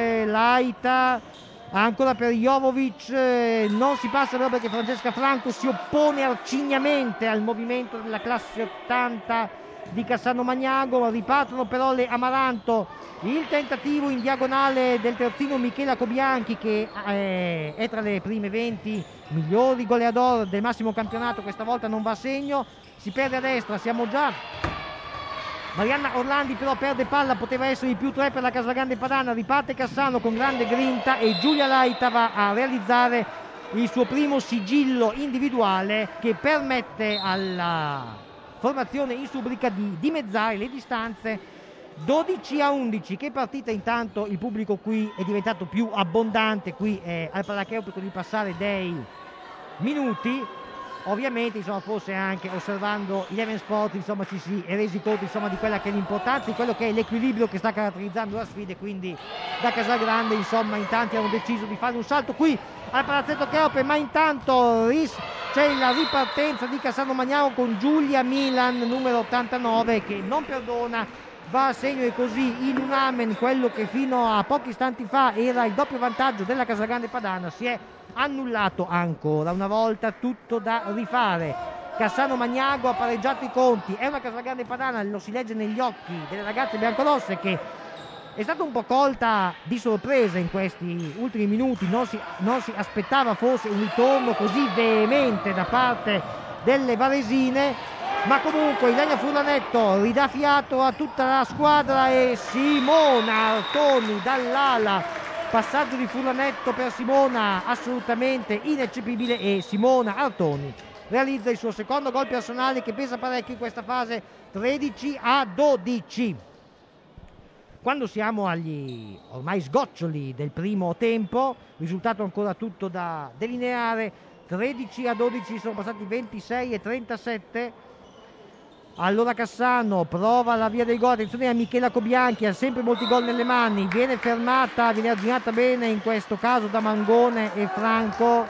Laita, ancora per Jovovic, non si passa però perché Francesca Franco si oppone arcignamente al movimento della classe 80 di Cassano Magnago, ripartono però le Amaranto, il tentativo in diagonale del terzino Michela Cobianchi che è tra le prime 20 migliori goleador del massimo campionato, questa volta non va a segno, si perde a destra, siamo già Marianna Orlandi però perde palla, poteva essere il +3 per la Casagrande Padana, riparte Cassano con grande grinta e Giulia Laita va a realizzare il suo primo sigillo individuale che permette alla formazione in Subrica di dimezzare le distanze. 12-11, che partita intanto, il pubblico qui è diventato più abbondante qui al Palacheopico di passare dei minuti. Ovviamente insomma, forse anche osservando Eleven Sport insomma, ci si è resi conto insomma, di quella che è l'importanza, di quello che è l'equilibrio che sta caratterizzando la sfida, e quindi da Casagrande insomma, in tanti hanno deciso di fare un salto qui al Palazzetto Cheope, ma intanto c'è la ripartenza di Cassano Magnago con Giulia Milan numero 89 che non perdona, va a segno, e così in un amen quello che fino a pochi istanti fa era il doppio vantaggio della Casagrande Padana si è annullato ancora una volta, tutto da rifare. Cassano Magnago ha pareggiato i conti, è una Casagrande Padana, lo si legge negli occhi delle ragazze biancorosse che è stata un po' colta di sorpresa in questi ultimi minuti, non si aspettava forse un ritorno così veemente da parte delle varesine, ma comunque Ilenia Furlanetto ridà fiato a tutta la squadra e Simona Artoni dall'ala. Passaggio di Furlanetto per Simona assolutamente ineccepibile e Simona Artoni realizza il suo secondo gol personale che pesa parecchio in questa fase. 13-12. Quando siamo agli ormai sgoccioli del primo tempo, risultato ancora tutto da delineare, 13-12, sono passati 26-37. Allora Cassano prova la via dei gol, attenzione a Michela Cobianchi, ha sempre molti gol nelle mani, viene fermata, viene arginata bene in questo caso da Mangone e Franco,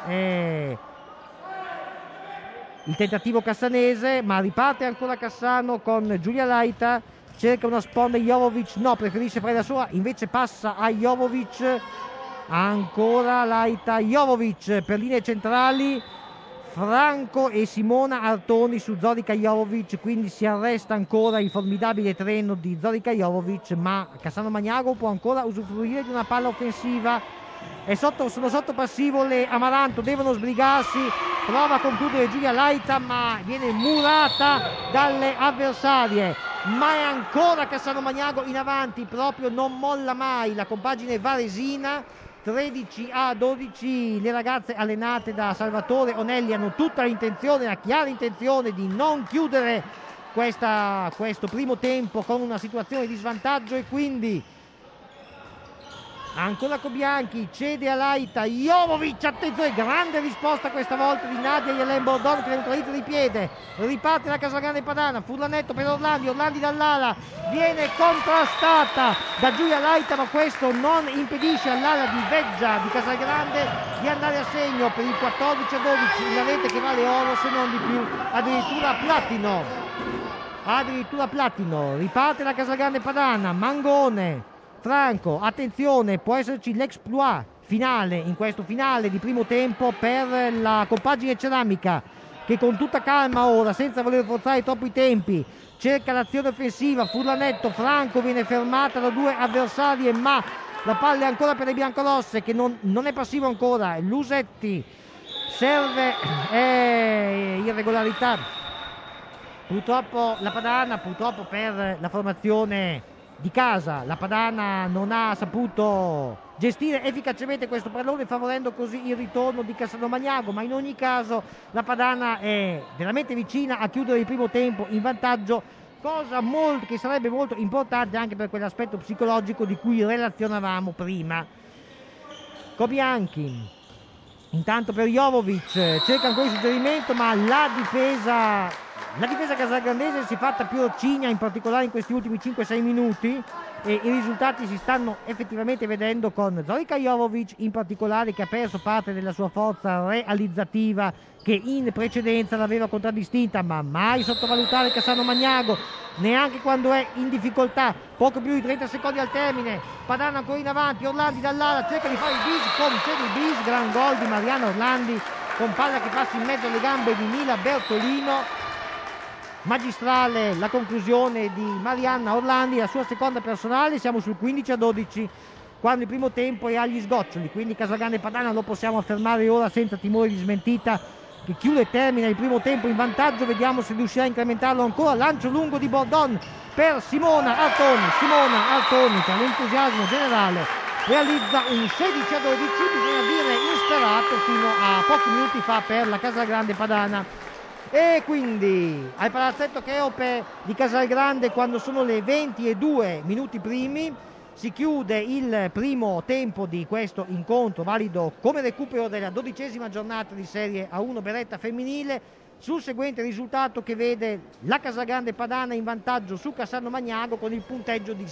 il tentativo cassanese, ma riparte ancora Cassano con Giulia Laita, cerca una sponda Jovovic, no, preferisce fare da sola, invece passa a Jovovic, ancora Laita, Jovovic per linee centrali, Franco e Simona Artoni su Zorica Jovovic, quindi si arresta ancora il formidabile treno di Zorica Jovovic, ma Cassano Magnago può ancora usufruire di una palla offensiva. Sono sotto passivo le Amaranto, devono sbrigarsi, prova a concludere Giulia Laita ma viene murata dalle avversarie, ma è ancora Cassano Magnago in avanti, proprio non molla mai la compagine varesina. 13-12, le ragazze allenate da Salvatore Onelli hanno tutta l'intenzione, la chiara intenzione di non chiudere questo primo tempo con una situazione di svantaggio, e quindi ancora Cobianchi cede a Laita, Jovovic, attenzione, grande risposta questa volta di Nadia Yelen Bordon che neutralizza di piede, riparte la Casagrande Padana, Furlanetto per Orlandi dall'ala, viene contrastata da Giulia Laita, ma questo non impedisce all'ala di Veggia di Casagrande di andare a segno per il 14-12, una rete che vale oro se non di più, addirittura platino, riparte la Casagrande Padana, Mangone, Franco, attenzione, può esserci l'exploit finale in questo finale di primo tempo per la compagine ceramica che con tutta calma ora, senza voler forzare troppo i tempi, cerca l'azione offensiva. Furlanetto, Franco viene fermata da due avversarie, ma la palla è ancora per le biancorosse che non è passivo ancora. Lusetti serve, irregolarità purtroppo la Padana, purtroppo per la formazione di casa la Padana non ha saputo gestire efficacemente questo pallone, favorendo così il ritorno di Cassano Magnago, ma in ogni caso la Padana è veramente vicina a chiudere il primo tempo in vantaggio, cosa che sarebbe molto importante anche per quell'aspetto psicologico di cui relazionavamo prima. Cobianchi intanto per Jovovic cerca ancora il suggerimento, ma la difesa La difesa casalgrandese si è fatta più roccigna, in particolare in questi ultimi 5-6 minuti, e i risultati si stanno effettivamente vedendo con Zorika Jovovic in particolare, che ha perso parte della sua forza realizzativa che in precedenza l'aveva contraddistinta, ma mai sottovalutare Cassano Magnago neanche quando è in difficoltà. Poco più di 30 secondi al termine, Padana ancora in avanti, Orlandi dall'ala cerca di fare il bis, concede il bis, gran gol di Mariana Orlandi con palla che passa in mezzo alle gambe di Mila Bertolino. Magistrale la conclusione di Marianna Orlandi, la sua seconda personale. Siamo sul 15-12 quando il primo tempo è agli sgoccioli, quindi Casalgrande Padana lo possiamo affermare ora senza timore di smentita, che chiude e termina il primo tempo in vantaggio. Vediamo se riuscirà a incrementarlo ancora. Lancio lungo di Bordon per Simona Artoni, tra l'entusiasmo generale realizza un 16-12, bisogna dire insperato fino a pochi minuti fa per la Casalgrande Padana. E quindi al palazzetto Cheope di Casalgrande, quando sono le 22 minuti primi, si chiude il primo tempo di questo incontro, valido come recupero della 12ª giornata di Serie A1 Beretta femminile, sul seguente risultato che vede la Casalgrande Padana in vantaggio su Cassano Magnago con il punteggio di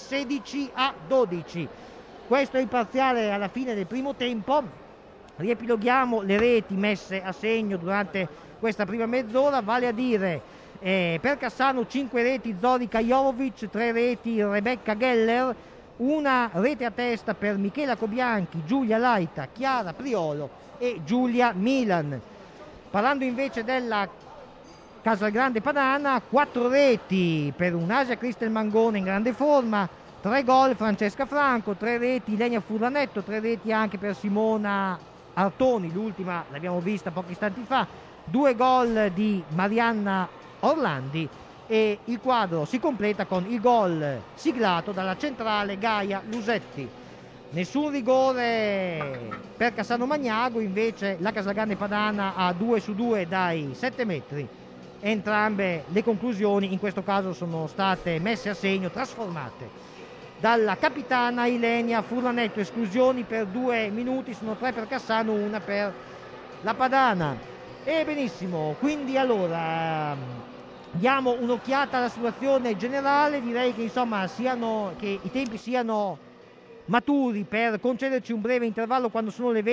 16-12. Questo è il parziale alla fine del primo tempo. Riepiloghiamo le reti messe a segno durante questa prima mezz'ora, vale a dire per Cassano 5 reti Zorika Jovovic, 3 reti Rebecca Geller, una rete a testa per Michela Cobianchi, Giulia Laita, Chiara Priolo e Giulia Milan. Parlando invece della Casalgrande Padana, 4 reti per un'Asia Cristel Mangone in grande forma, 3 gol Francesca Franco, 3 reti Lenia Furlanetto, 3 reti anche per Simona Artoni, l'ultima l'abbiamo vista pochi istanti fa, 2 gol di Marianna Orlandi, e il quadro si completa con il gol siglato dalla centrale Gaia Lusetti. Nessun rigore per Cassano Magnago, invece la Casalgrande Padana a 2-2 dai 7 metri. Entrambe le conclusioni in questo caso sono state messe a segno, trasformate dalla capitana Ilenia Furlanetto. Esclusioni per 2 minuti, sono 3 per Cassano, 1 per la Padana. E benissimo, quindi allora diamo un'occhiata alla situazione generale. Direi che insomma che i tempi siano maturi per concederci un breve intervallo quando sono le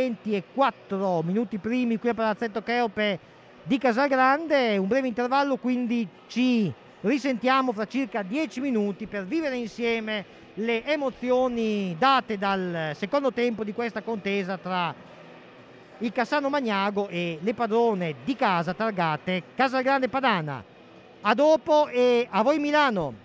24 minuti primi qui a Palazzetto Cheope di Casalgrande. Un breve intervallo, quindi ci risentiamo fra circa 10 minuti per vivere insieme le emozioni date dal secondo tempo di questa contesa tra il Cassano Magnago e le padrone di casa targate Casalgrande Padana. A dopo e a voi Milano!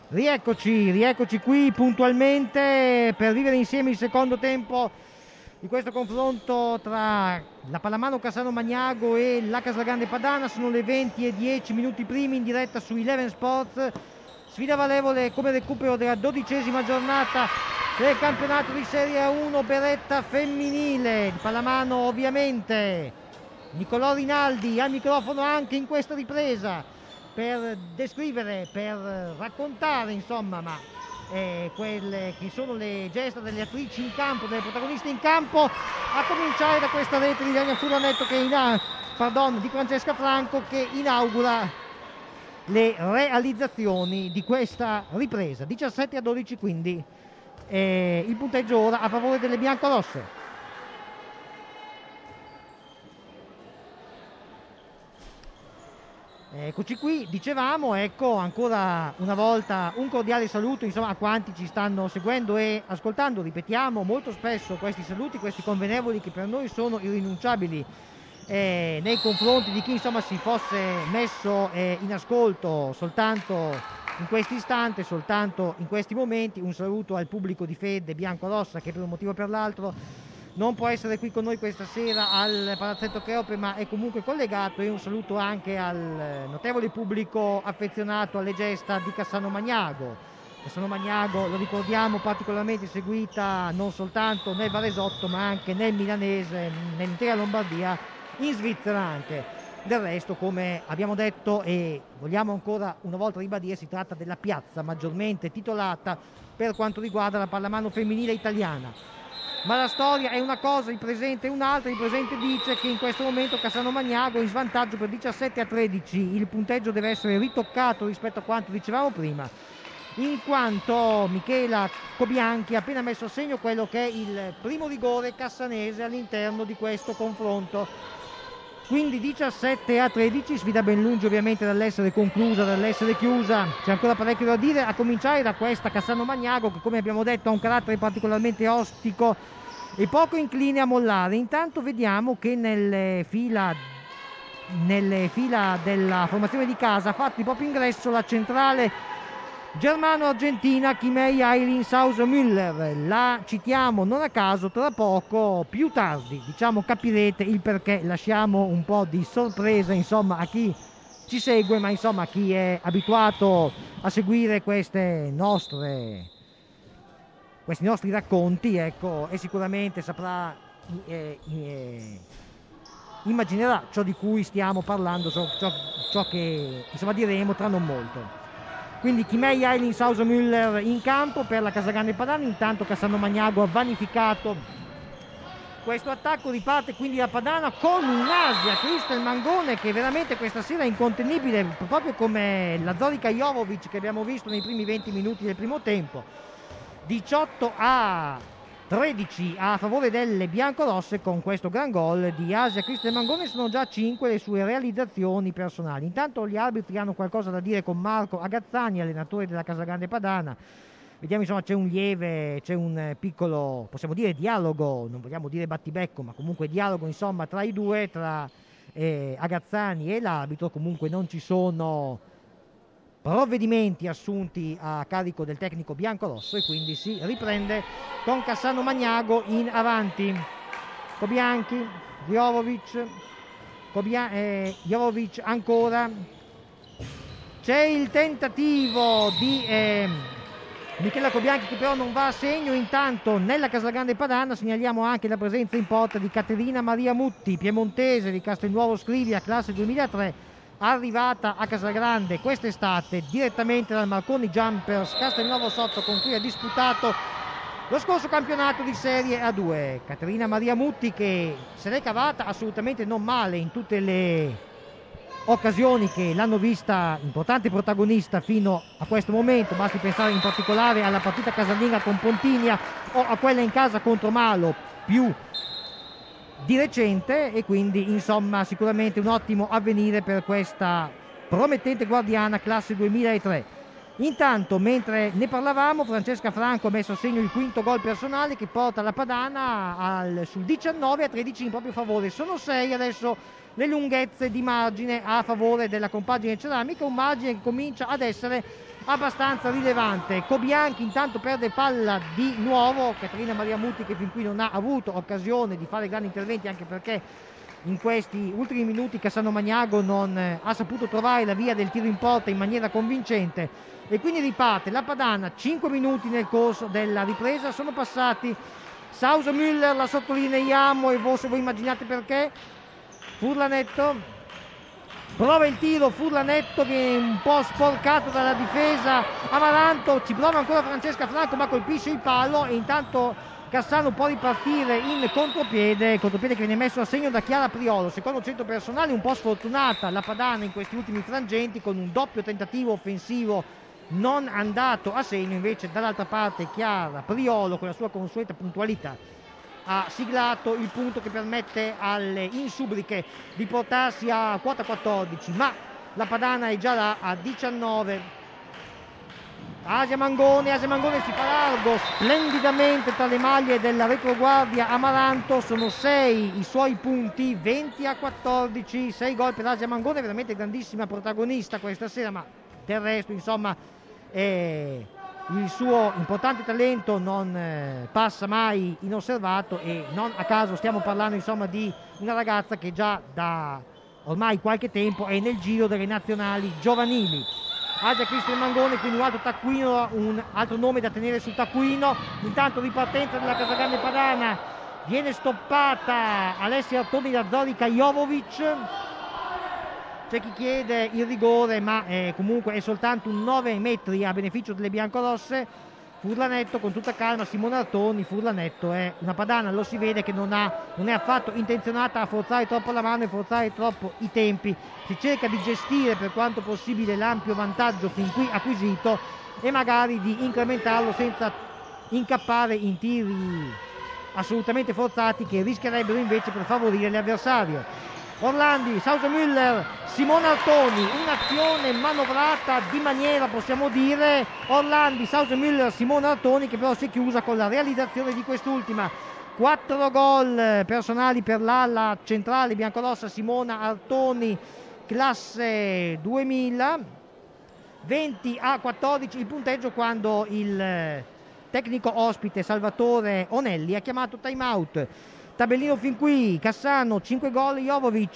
Rieccoci qui puntualmente per vivere insieme il secondo tempo di questo confronto tra la Pallamano Cassano Magnago e la Casagrande Padana. Sono le 20:10 minuti primi in diretta su Eleven Sports. Sfida valevole come recupero della 12ª giornata del campionato di Serie A1 Beretta femminile. Il Pallamano ovviamente, Nicolò Rinaldi al microfono anche in questa ripresa per descrivere, per raccontare insomma, quelle che sono le gesta delle attrici in campo, delle protagoniste in campo, a cominciare da questa rete di Daniel Furlanetto di Francesca Franco, che inaugura le realizzazioni di questa ripresa. 17-12 quindi il punteggio ora a favore delle biancorosse. Eccoci qui, dicevamo, ecco, ancora una volta un cordiale saluto insomma a quanti ci stanno seguendo e ascoltando. Ripetiamo molto spesso questi saluti, questi convenevoli che per noi sono irrinunciabili nei confronti di chi insomma si fosse messo in ascolto soltanto in questo istante, soltanto in questi momenti. Un saluto al pubblico di fede biancorossa che per un motivo o per l'altro non può essere qui con noi questa sera al Palazzetto Cheope, ma è comunque collegato, e un saluto anche al notevole pubblico affezionato alle gesta di Cassano Magnago. Cassano Magnago, lo ricordiamo, particolarmente seguita non soltanto nel Varesotto ma anche nel Milanese, nell'intera Lombardia, in Svizzera anche. Del resto, come abbiamo detto e vogliamo ancora una volta ribadire, si tratta della piazza maggiormente titolata per quanto riguarda la pallamano femminile italiana. Ma la storia è una cosa, il presente è un'altra. Il presente dice che in questo momento Cassano Magnago è in svantaggio per 17-13. Il punteggio deve essere ritoccato rispetto a quanto dicevamo prima, in quanto Michela Cobianchi ha appena messo a segno quello che è il primo rigore cassanese all'interno di questo confronto. Quindi 17-13, sfida ben lungi ovviamente dall'essere conclusa, dall'essere chiusa. C'è ancora parecchio da dire, a cominciare da questa Cassano Magnago che, come abbiamo detto, ha un carattere particolarmente ostico e poco incline a mollare. Intanto vediamo che nelle fila della formazione di casa ha fatto il proprio ingresso la centrale germano-argentina Kimei Ailin Sauser-Müller. La citiamo non a caso, tra poco, più tardi, diciamo, capirete il perché. Lasciamo un po' di sorpresa insomma a chi ci segue, ma insomma a chi è abituato a seguire questi nostri racconti, ecco, e sicuramente saprà immaginerà ciò di cui stiamo parlando, ciò che insomma diremo tra non molto. Quindi Kimei Ailin Sauser-Müller in campo per la Casagrande Padana. Intanto Cassano Magnago ha vanificato questo attacco. Riparte quindi la Padana con un'Asia Cristel Mangone che veramente questa sera è incontenibile, proprio come la Zorica Jovovic che abbiamo visto nei primi 20 minuti del primo tempo. 18-13 a favore delle biancorosse con questo gran gol di Asia Cristel Mangone. Sono già 5 le sue realizzazioni personali. Intanto gli arbitri hanno qualcosa da dire con Marco Agazzani, allenatore della Casagrande Padana. Vediamo, insomma, c'è un piccolo, possiamo dire, dialogo, non vogliamo dire battibecco, ma comunque dialogo insomma tra i due, tra Agazzani e l'arbitro. Comunque non ci sono provvedimenti assunti a carico del tecnico biancorosso e quindi si riprende con Cassano Magnago in avanti. Cobianchi, Jovovic ancora. C'è il tentativo di Michela Cobianchi che però non va a segno. Intanto nella Casagrande Padana segnaliamo anche la presenza in porta di Caterina Maria Mutti, piemontese di Castelnuovo Scrivia, classe 2003, arrivata a Casagrande quest'estate direttamente dal Marconi Jumpers Castelnuovo Sotto, con cui ha disputato lo scorso campionato di Serie A2. Caterina Maria Mutti che se l'è cavata assolutamente non male in tutte le occasioni che l'hanno vista importante protagonista fino a questo momento. Basti pensare in particolare alla partita casalinga con Pontinia o a quella in casa contro Malo più di recente, e quindi insomma sicuramente un ottimo avvenire per questa promettente guardiana classe 2003. Intanto, mentre ne parlavamo, Francesca Franco ha messo a segno il quinto gol personale che porta la Padana sul 19-13 in proprio favore. Sono 6 adesso le lunghezze di margine a favore della compagine ceramica, un margine che comincia ad essere abbastanza rilevante. Cobianchi intanto perde palla di nuovo, Caterina Maria Muti che fin qui non ha avuto occasione di fare grandi interventi, anche perché in questi ultimi minuti Cassano Magnago non ha saputo trovare la via del tiro in porta in maniera convincente, e quindi riparte la Padana. 5 minuti nel corso della ripresa sono passati. Sausa Müller, la sottolineiamo, e voi, se voi immaginate perché, Furlanetto prova il tiro, Furlanetto viene un po' sporcato dalla difesa, Amaranto ci prova ancora Francesca Franco ma colpisce il palo, e intanto Cassano può ripartire in contropiede che viene messo a segno da Chiara Priolo. Secondo centro personale un po' sfortunata la Padana in questi ultimi frangenti, con un doppio tentativo offensivo non andato a segno. Invece dall'altra parte Chiara Priolo, con la sua consueta puntualità, ha siglato il punto che permette alle Insubriche di portarsi a quota 14, ma la Padana è già là a 19. Asia Mangone si fa largo splendidamente tra le maglie della retroguardia Amaranto. Sono 6 i suoi punti, 20-14, 6 gol per Asia Mangone, veramente grandissima protagonista questa sera, ma del resto insomma il suo importante talento non passa mai inosservato, e non a caso stiamo parlando insomma di una ragazza che già da ormai qualche tempo è nel giro delle nazionali giovanili. Asia Cristian Mangone, quindi un altro taccuino, un altro nome da tenere sul taccuino. Intanto ripartenza della Casagrande Padana, viene stoppata Alessia Artoni da Zorica Jovovic. C'è chi chiede il rigore, ma comunque è soltanto un 9 metri a beneficio delle biancorosse. Furlanetto con tutta calma, Simona Artoni. Furlanetto è una Padana, lo si vede, che non è affatto intenzionata a forzare troppo la mano e forzare troppo i tempi. Si cerca di gestire per quanto possibile l'ampio vantaggio fin qui acquisito e magari di incrementarlo senza incappare in tiri assolutamente forzati che rischierebbero invece per favorire l'avversario. Orlandi, Sausa Müller, Simona Artoni, un'azione manovrata di maniera, possiamo dire. Orlandi, Sausa Müller, Simona Artoni, che però si è chiusa con la realizzazione di quest'ultima. 4 gol personali per l'ala centrale biancorossa Simona Artoni, classe 2000, 20-14 il punteggio quando il tecnico ospite Salvatore Onelli ha chiamato time out. Tabellino fin qui: Cassano 5 gol, Jovovic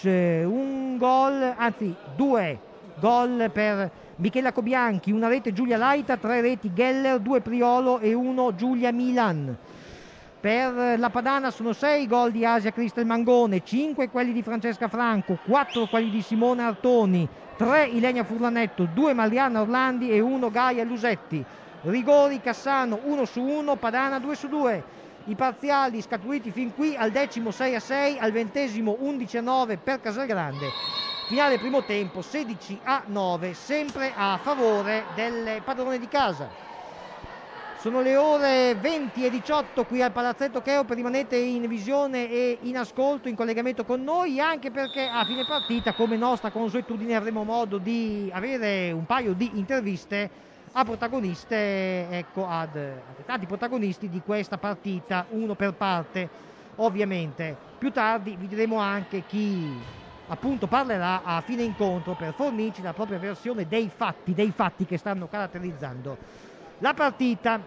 2 gol per Michela Cobianchi, 1 rete Giulia Laita, 3 reti Geller, 2 Priolo e 1 Giulia Milan. Per la Padana sono 6 gol di Asia Cristel Mangone, 5 quelli di Francesca Franco, 4 quelli di Simona Artoni, 3 Ilenia Furlanetto, 2 Marianna Orlandi e 1 Gaia Lusetti. Rigori: Cassano 1-1, Padana 2-2. I parziali scaturiti fin qui al 10° 6-6, al 20° 11-9 per Casalgrande. Finale primo tempo 16-9, sempre a favore delle padrone di casa. Sono le ore 20:18 qui al Palazzetto Cheo. Rimanete in visione e in ascolto, in collegamento con noi, anche perché a fine partita, come nostra consuetudine, avremo modo di avere un paio di interviste a protagoniste, ecco, ad tanti protagonisti di questa partita, uno per parte ovviamente. Più tardi vi diremo anche chi appunto parlerà a fine incontro per fornirci la propria versione dei fatti che stanno caratterizzando la partita.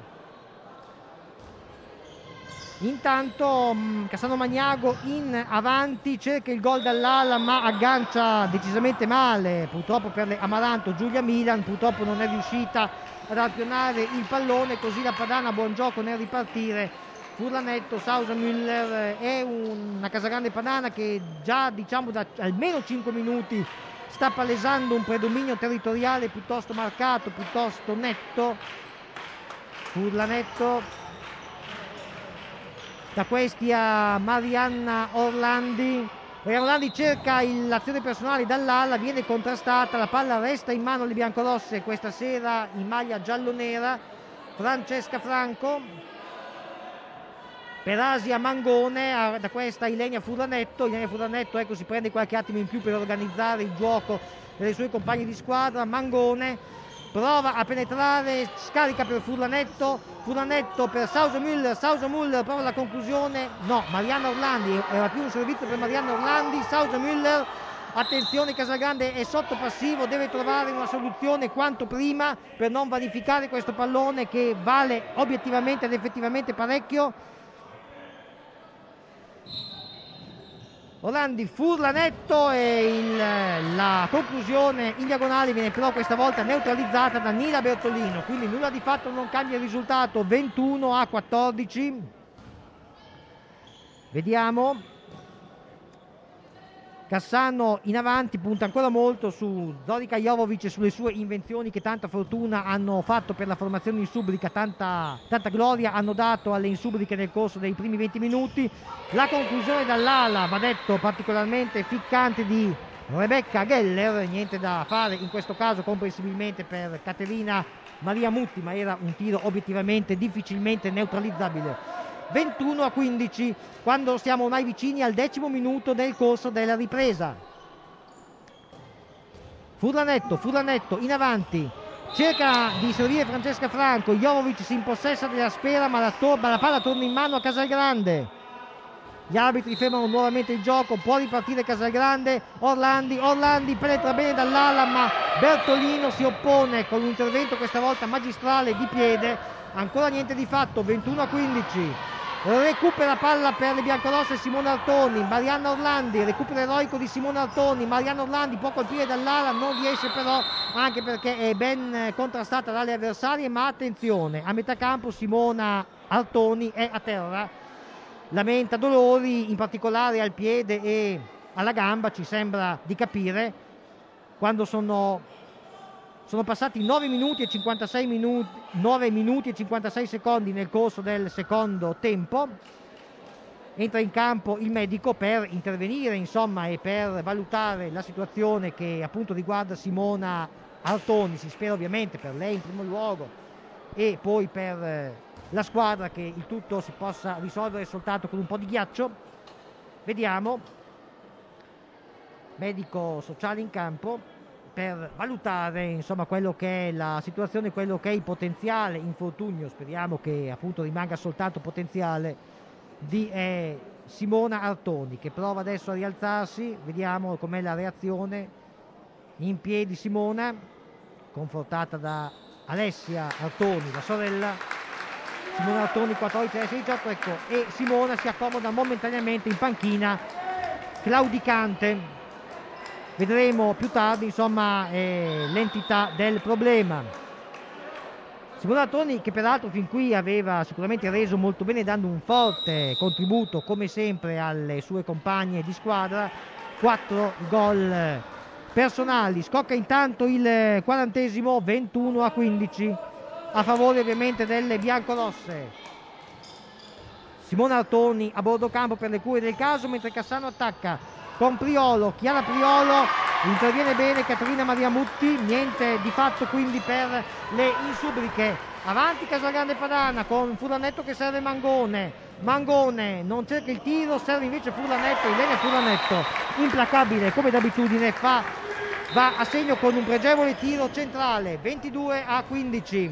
Intanto Cassano Magnago in avanti, cerca il gol dall'ala ma aggancia decisamente male, purtroppo per le Amaranto. Giulia Milan purtroppo non è riuscita ad arpionare il pallone, così la Padana buon gioco nel ripartire. Furlanetto, Sausa Müller, è una Casagrande Padana che già diciamo da almeno 5 minuti sta palesando un predominio territoriale piuttosto marcato, piuttosto netto. Furlanetto, da questi a Marianna Orlandi. Orlandi cerca l'azione personale dall'ala, viene contrastata, la palla resta in mano alle biancorosse questa sera in maglia giallo-nera. Francesca Franco per Asia Mangone, da questa Ilenia Furlanetto. Ecco, si prende qualche attimo in più per organizzare il gioco delle sue compagne di squadra. Mangone prova a penetrare, scarica per Furlanetto per Sausa Müller prova la conclusione, no, Marianna Orlandi, era più un servizio per Marianna Orlandi. Sausa Müller Attenzione, Casagrande è sotto passivo, deve trovare una soluzione quanto prima per non vanificare questo pallone che vale obiettivamente ed effettivamente parecchio. Orlandi, Furlanetto e la conclusione in diagonale viene però questa volta neutralizzata da Nila Bertolino, quindi nulla di fatto, non cambia il risultato, 21-14. Vediamo. Cassano in avanti, punta ancora molto su Zorica Jovovic e sulle sue invenzioni che tanta fortuna hanno fatto per la formazione in Subrica, tanta gloria hanno dato alle Insubriche nel corso dei primi 20 minuti. La conclusione dall'ala, va detto, particolarmente ficcante di Rebecca Geller, niente da fare in questo caso comprensibilmente per Caterina Maria Mutti, ma era un tiro obiettivamente difficilmente neutralizzabile. 21-15, quando siamo ormai vicini al 10° minuto del corso della ripresa. Furlanetto in avanti, cerca di servire Francesca Franco, Jovovic si impossessa della sfera ma la palla torna in mano a Casalgrande. Gli arbitri fermano nuovamente il gioco, può ripartire Casalgrande, Orlandi penetra bene dall'ala ma Bertolino si oppone con un intervento questa volta magistrale di piede, ancora niente di fatto, 21-15. Recupera palla per le biancorosse Simona Artoni, Marianna Orlandi, recupero eroico di Simona Artoni, Marianna Orlandi può colpire dall'ala, non riesce però, anche perché è ben contrastata dalle avversarie, ma attenzione, a metà campo Simona Artoni è a terra, lamenta dolori, in particolare al piede e alla gamba, ci sembra di capire, quando sono passati 9 minuti e 56 secondi nel corso del secondo tempo. Entra in campo il medico per intervenire, insomma, e per valutare la situazione che appunto riguarda Simona Artoni. Si spera ovviamente per lei in primo luogo e poi per la squadra che il tutto si possa risolvere soltanto con un po' di ghiaccio. Vediamo. Medico sociale in campo per valutare insomma quello che è la situazione, quello che è il potenziale infortunio, speriamo che appunto rimanga soltanto potenziale, di Simona Artoni, che prova adesso a rialzarsi. Vediamo com'è la reazione. In piedi Simona, confortata da Alessia Artoni, la sorella. Simona Artoni 14, Alessia 18, ecco, e Simona si accomoda momentaneamente in panchina claudicante. Vedremo più tardi insomma l'entità del problema. Simona Artoni, che peraltro fin qui aveva sicuramente reso molto bene, dando un forte contributo come sempre alle sue compagne di squadra, 4 gol personali. Scocca intanto il 40°, 21-15 a favore ovviamente delle biancorosse. Simona Artoni a bordo campo per le cure del caso, mentre Cassano attacca con Priolo, Chiara Priolo, interviene bene Caterina Maria Mutti, niente di fatto quindi per le Insubriche. Avanti Casagrande Padana con Furlanetto che serve Mangone non cerca il tiro, serve invece Furlanetto, Ilenia Furlanetto, implacabile come d'abitudine, va a segno con un pregevole tiro centrale, 22-15.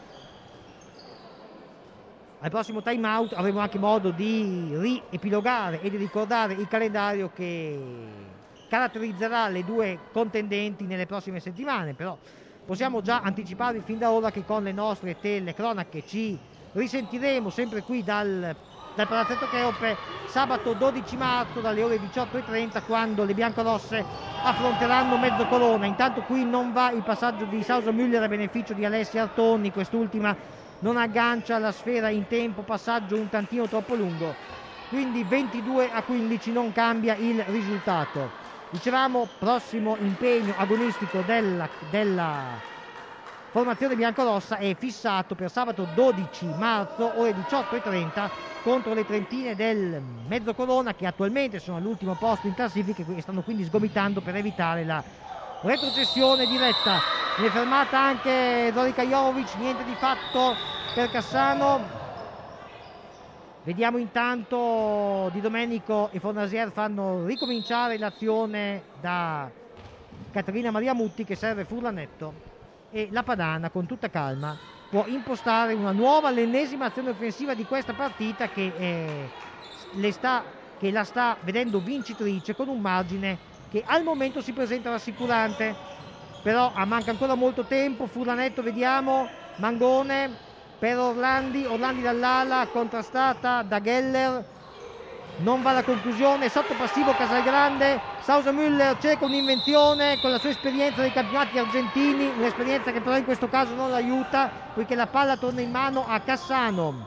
Al prossimo time out avremo anche modo di riepilogare e di ricordare il calendario che caratterizzerà le due contendenti nelle prossime settimane, però possiamo già anticiparvi fin da ora che con le nostre telecronache ci risentiremo sempre qui dal Palazzetto Cheope sabato 12 marzo dalle ore 18:30, quando le biancorosse affronteranno Mezzocolona. Intanto qui non va il passaggio di Sausa Müller a beneficio di Alessia Artoni, quest'ultima non aggancia la sfera in tempo, passaggio un tantino troppo lungo, quindi 22-15 non cambia il risultato. Dicevamo, prossimo impegno agonistico della formazione biancorossa è fissato per sabato 12 marzo ore 18:30 contro le trentine del Mezzocolona, che attualmente sono all'ultimo posto in classifica e stanno quindi sgomitando per evitare la retrocessione diretta. Ne è fermata anche Zorica Jovovic, niente di fatto per Cassano. Vediamo intanto Di Domenico e Fornasier fanno ricominciare l'azione da Caterina Maria Mutti, che serve Furlanetto, e la Padana con tutta calma può impostare una nuova, l'ennesima azione offensiva di questa partita che la sta vedendo vincitrice con un margine che al momento si presenta rassicurante, però manca ancora molto tempo. Furlanetto, vediamo, Mangone per Orlandi dall'ala, contrastata da Geller, non va alla conclusione, sotto passivo Casalgrande. Sousa Müller cerca un'invenzione con la sua esperienza dei campionati argentini, un'esperienza che però in questo caso non aiuta, poiché la palla torna in mano a Cassano.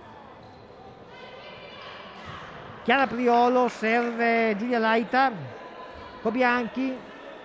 Chiara Priolo, serve Giulia Laita, Cobianchi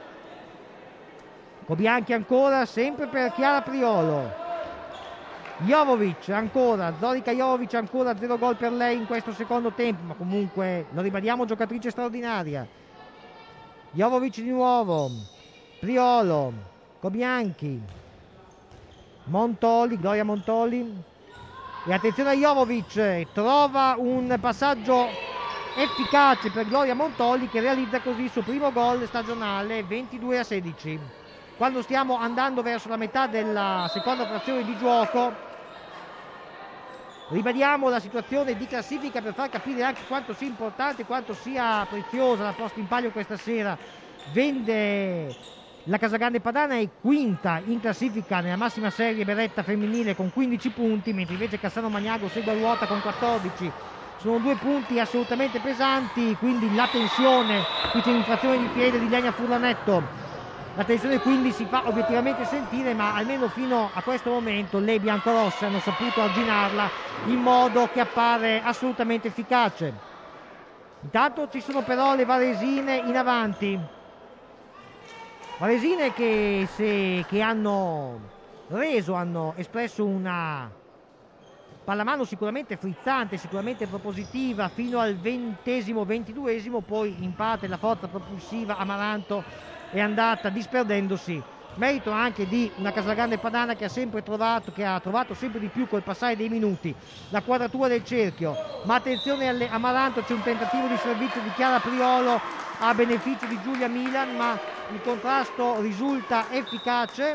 ancora, sempre per Chiara Priolo. Jovovic ancora, Zorica Jovovic ancora, 0 gol per lei in questo secondo tempo, ma comunque lo ribadiamo, giocatrice straordinaria. Jovovic di nuovo, Priolo, Cobianchi, Montoli, Gloria Montoli, e attenzione a Jovovic, trova un passaggio efficace per Gloria Montoli, che realizza così il suo primo gol stagionale, 22-16. Quando stiamo andando verso la metà della seconda frazione di gioco, ribadiamo la situazione di classifica per far capire anche quanto sia importante, quanto sia preziosa la posta in palio questa sera. Vende la Casagrande Padana, è quinta in classifica nella massima serie berretta femminile con 15 punti, mentre invece Cassano Magnago segue a ruota con 14. Sono 2 punti assolutamente pesanti, quindi la tensione, qui c'è l'infrazione di piede di Lenia Furlanetto. La tensione quindi si fa obiettivamente sentire, ma almeno fino a questo momento le biancorosse hanno saputo arginarla in modo che appare assolutamente efficace. Intanto ci sono però le varesine in avanti. Varesine che hanno espresso una pallamano sicuramente frizzante, sicuramente propositiva fino al 20-22, poi in parte la forza propulsiva Amaranto è andata disperdendosi. Merito anche di una Casagrande Padana che ha trovato sempre di più col passare dei minuti la quadratura del cerchio. Ma attenzione Amaranto, c'è un tentativo di servizio di Chiara Priolo a beneficio di Giulia Milan, ma il contrasto risulta efficace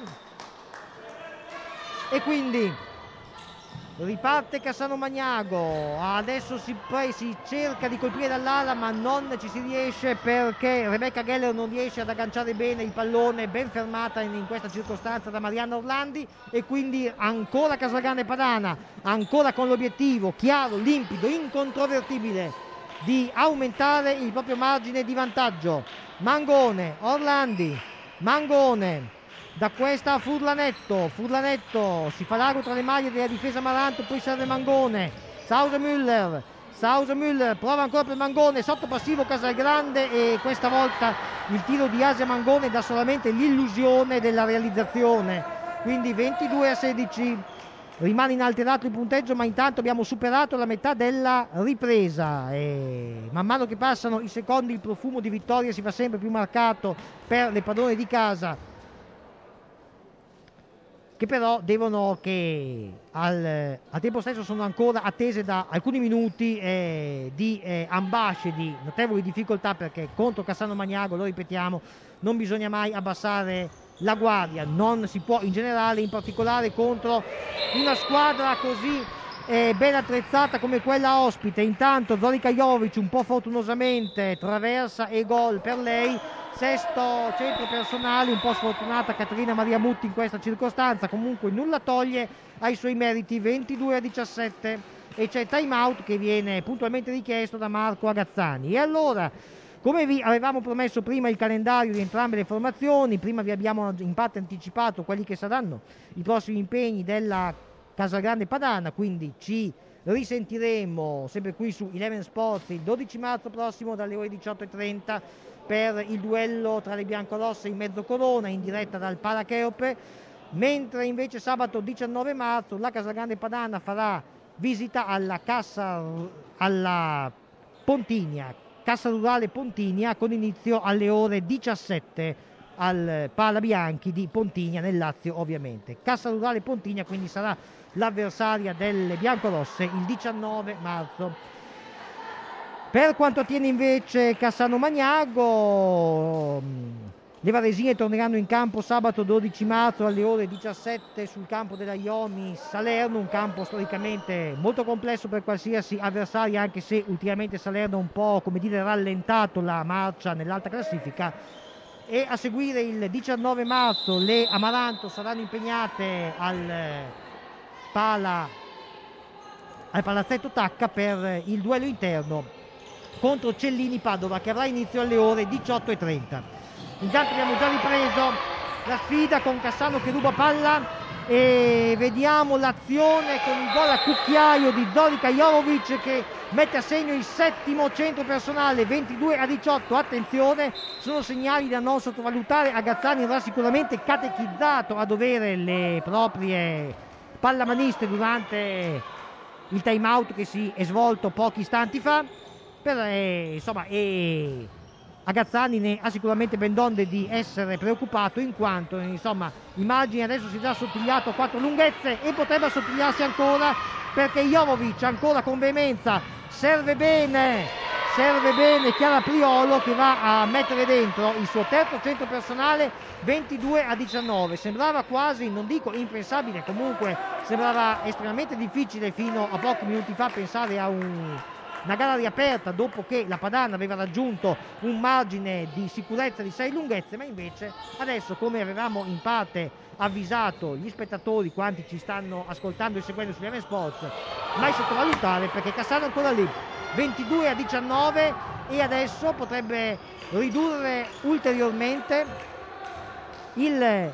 e quindi riparte Cassano Magnago. Adesso si cerca di colpire dall'ala, ma non ci si riesce perché Rebecca Geller non riesce ad agganciare bene il pallone, ben fermata in questa circostanza da Marianna Orlandi, e quindi ancora Casagrande Padana, ancora con l'obiettivo chiaro, limpido, incontrovertibile di aumentare il proprio margine di vantaggio. Mangone, Orlandi, Mangone, da questa a Furlanetto si fa largo tra le maglie della difesa Amaranto, poi serve Mangone. Sousa Müller prova ancora per Mangone, sotto passivo Casalgrande, e questa volta il tiro di Asia Mangone dà solamente l'illusione della realizzazione, quindi 22-16. Rimane inalterato il punteggio, ma intanto abbiamo superato la metà della ripresa e man mano che passano i secondi il profumo di vittoria si fa sempre più marcato per le padrone di casa, che però al tempo stesso sono ancora attese da alcuni minuti di ambasce di notevoli difficoltà, perché contro Cassano Magnago, lo ripetiamo, non bisogna mai abbassare la guardia, non si può in generale, in particolare contro una squadra così ben attrezzata come quella ospite. Intanto Zorica Jovic un po' fortunosamente traversa e gol per lei. Sesto centro personale, un po' sfortunata Caterina Maria Mutti in questa circostanza, comunque nulla toglie ai suoi meriti. 22-17 e c'è time out che viene puntualmente richiesto da Marco Agazzani. E allora, come vi avevamo promesso prima il calendario di entrambe le formazioni, prima vi abbiamo in parte anticipato quelli che saranno i prossimi impegni della Casagrande Padana, quindi ci risentiremo sempre qui su Eleven Sports il 12 marzo prossimo dalle ore 18:30 per il duello tra le biancorosse in mezzocorona in diretta dal Paracheope, mentre invece sabato 19 marzo la Casagrande Padana farà visita alla Cassa Rurale Pontinia, con inizio alle ore 17 al Pala Bianchi di Pontinia nel Lazio ovviamente. Cassa Rurale Pontinia quindi sarà l'avversaria delle biancorosse il 19 marzo. Per quanto attiene invece Cassano Magnago, Le varesine torneranno in campo sabato 12 marzo alle ore 17 sul campo della Iomi Salerno, un campo storicamente molto complesso per qualsiasi avversario, anche se ultimamente Salerno ha un po', come dire, rallentato la marcia nell'alta classifica. E a seguire il 19 marzo le Amaranto saranno impegnate al Palazzetto Tacca per il duello interno contro Cellini Padova, che avrà inizio alle ore 18:30. Intanto abbiamo già ripreso la sfida con Cassano che ruba palla e vediamo l'azione con il gol a cucchiaio di Zorica Jovovic, che mette a segno il 7° centro personale, 22-18. Attenzione, sono segnali da non sottovalutare. Agazzani avrà sicuramente catechizzato a dovere le proprie pallamaniste durante il time out che si è svolto pochi istanti fa. Agazzani ne ha sicuramente ben donde di essere preoccupato, in quanto il margine adesso si è già assottigliato a 4 lunghezze e potrebbe assottigliarsi ancora, perché Jovovic ancora con veemenza serve bene Chiara Priolo, che va a mettere dentro il suo terzo centro personale, 22-19. Sembrava quasi, non dico impensabile, comunque sembrava estremamente difficile fino a pochi minuti fa pensare a una gara riaperta dopo che la Padana aveva raggiunto un margine di sicurezza di 6 lunghezze, ma invece adesso, come avevamo in parte avvisato gli spettatori, quanti ci stanno ascoltando e seguendo su Eleven Sports, mai sottovalutare, perché Cassano è ancora lì, 22-19, e adesso potrebbe ridurre ulteriormente il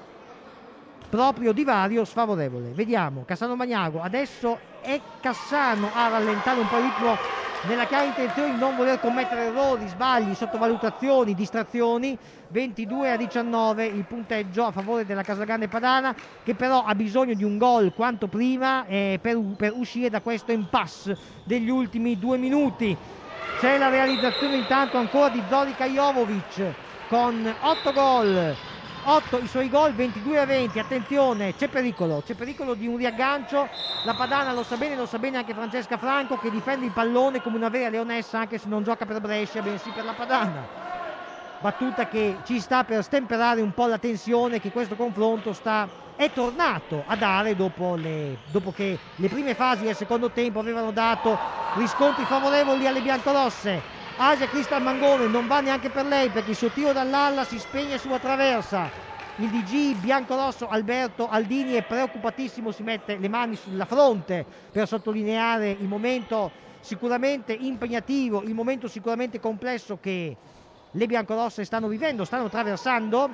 proprio divario sfavorevole. Vediamo Cassano Magnago, adesso è Cassano a rallentare un po' il ritmo nella chiara intenzione di non voler commettere errori, sbagli, sottovalutazioni, distrazioni. 22-19 il punteggio a favore della Casagrande Padana, che però ha bisogno di un gol quanto prima per uscire da questo impasse degli ultimi 2 minuti. C'è la realizzazione intanto ancora di Zorica Jovovic con 8 gol, 8 i suoi gol, 22-20. Attenzione, c'è pericolo di un riaggancio. La Padana lo sa bene anche Francesca Franco, che difende il pallone come una vera leonessa, anche se non gioca per Brescia, bensì per la Padana. Battuta che ci sta per stemperare un po' la tensione che questo confronto è tornato a dare dopo che le prime fasi del secondo tempo avevano dato riscontri favorevoli alle biancorosse. Asia Cristal Mangone non va neanche per lei, perché il suo tiro dall'alla si spegne sulla traversa. Il DG biancorosso Alberto Aldini è preoccupatissimo, si mette le mani sulla fronte per sottolineare il momento sicuramente impegnativo, il momento sicuramente complesso che le biancorosse stanno vivendo, stanno attraversando.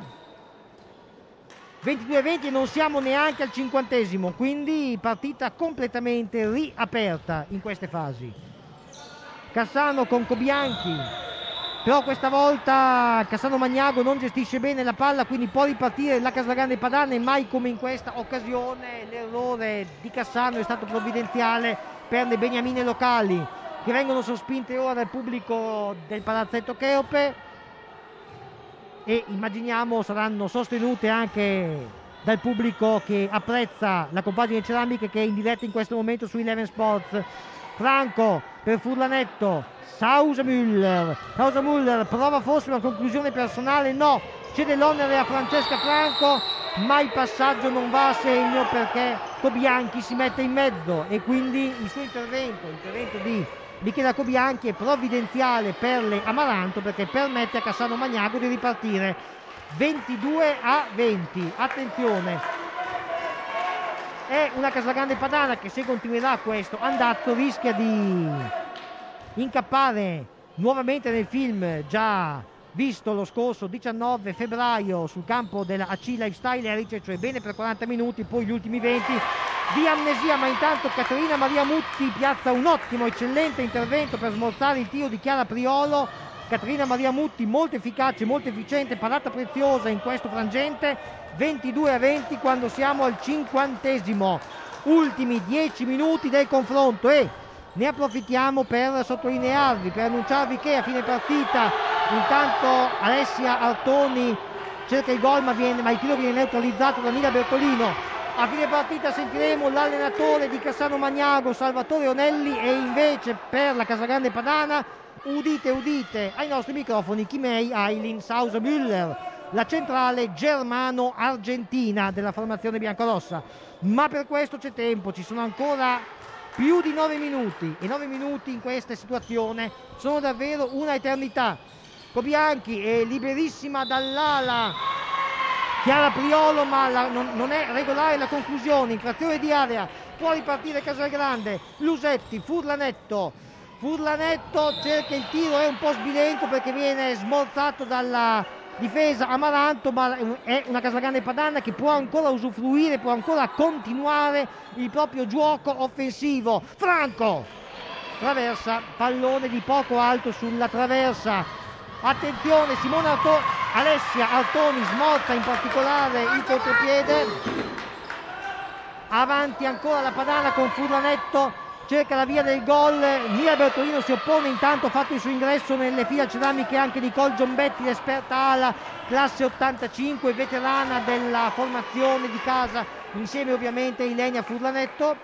22-20 e non siamo neanche al 50°, quindi partita completamente riaperta in queste fasi. Cassano con Cobianchi, però questa volta Cassano Magnago non gestisce bene la palla, quindi può ripartire la Casagrande Padana, e mai come in questa occasione l'errore di Cassano è stato provvidenziale per le beniamine locali, che vengono sospinte ora dal pubblico del Palazzetto Cheope e immaginiamo saranno sostenute anche dal pubblico che apprezza la compagine ceramiche, che è in diretta in questo momento su Eleven Sports. Franco per Furlanetto, Sausa Müller prova forse una conclusione personale, no, cede l'onere a Francesca Franco, ma il passaggio non va a segno perché Cobianchi si mette in mezzo, e quindi il suo intervento di Michela Cobianchi è provvidenziale per le Amaranto, perché permette a Cassano Magnago di ripartire. 22-20. Attenzione, è una Casagrande Padana che, se continuerà questo andazzo, rischia di incappare nuovamente nel film già visto lo scorso 19 febbraio sul campo della AC Lifestyle Heritage, cioè bene per 40 minuti, poi gli ultimi 20 di amnesia. Ma intanto Caterina Maria Mutti piazza un ottimo, eccellente intervento per smorzare il tiro di Chiara Priolo. Caterina Maria Mutti molto efficace, molto efficiente, parata preziosa in questo frangente. 22-20 quando siamo al 50°, ultimi 10 minuti del confronto, e ne approfittiamo per sottolinearvi, per annunciarvi che a fine partita intanto Alessia Artoni cerca il gol, ma il tiro viene neutralizzato da Nina Bertolino. A fine partita sentiremo l'allenatore di Cassano Magnago, Salvatore Onelli, e invece per la Casagrande Padana udite ai nostri microfoni Chimei Ailin Sausa Müller. la centrale germano-argentina della formazione biancorossa. Ma per questo c'è tempo, ci sono ancora più di 9 minuti e 9 minuti in questa situazione sono davvero una eternità. Cobianchi è liberissima dall'ala Chiara Priolo, ma non è regolare la conclusione, infrazione di area, può ripartire Casalgrande, Lusetti, Furlanetto cerca il tiro, è un po' sbilenco perché viene smorzato dalla difesa Amaranto, ma è una Casalgrande padana che può ancora usufruire, può ancora continuare il proprio gioco offensivo. Franco traversa, pallone di poco alto sulla traversa, attenzione Alessia Artoni smorza in particolare il contropiede, avanti ancora la padana con Furlanetto, cerca la via del gol, Mira Bertolino si oppone, intanto ha fatto il suo ingresso nelle fila ceramiche anche Nicole Giombetti, l'esperta ala, classe 85, veterana della formazione di casa, insieme ovviamente a Ilenia Furlanetto.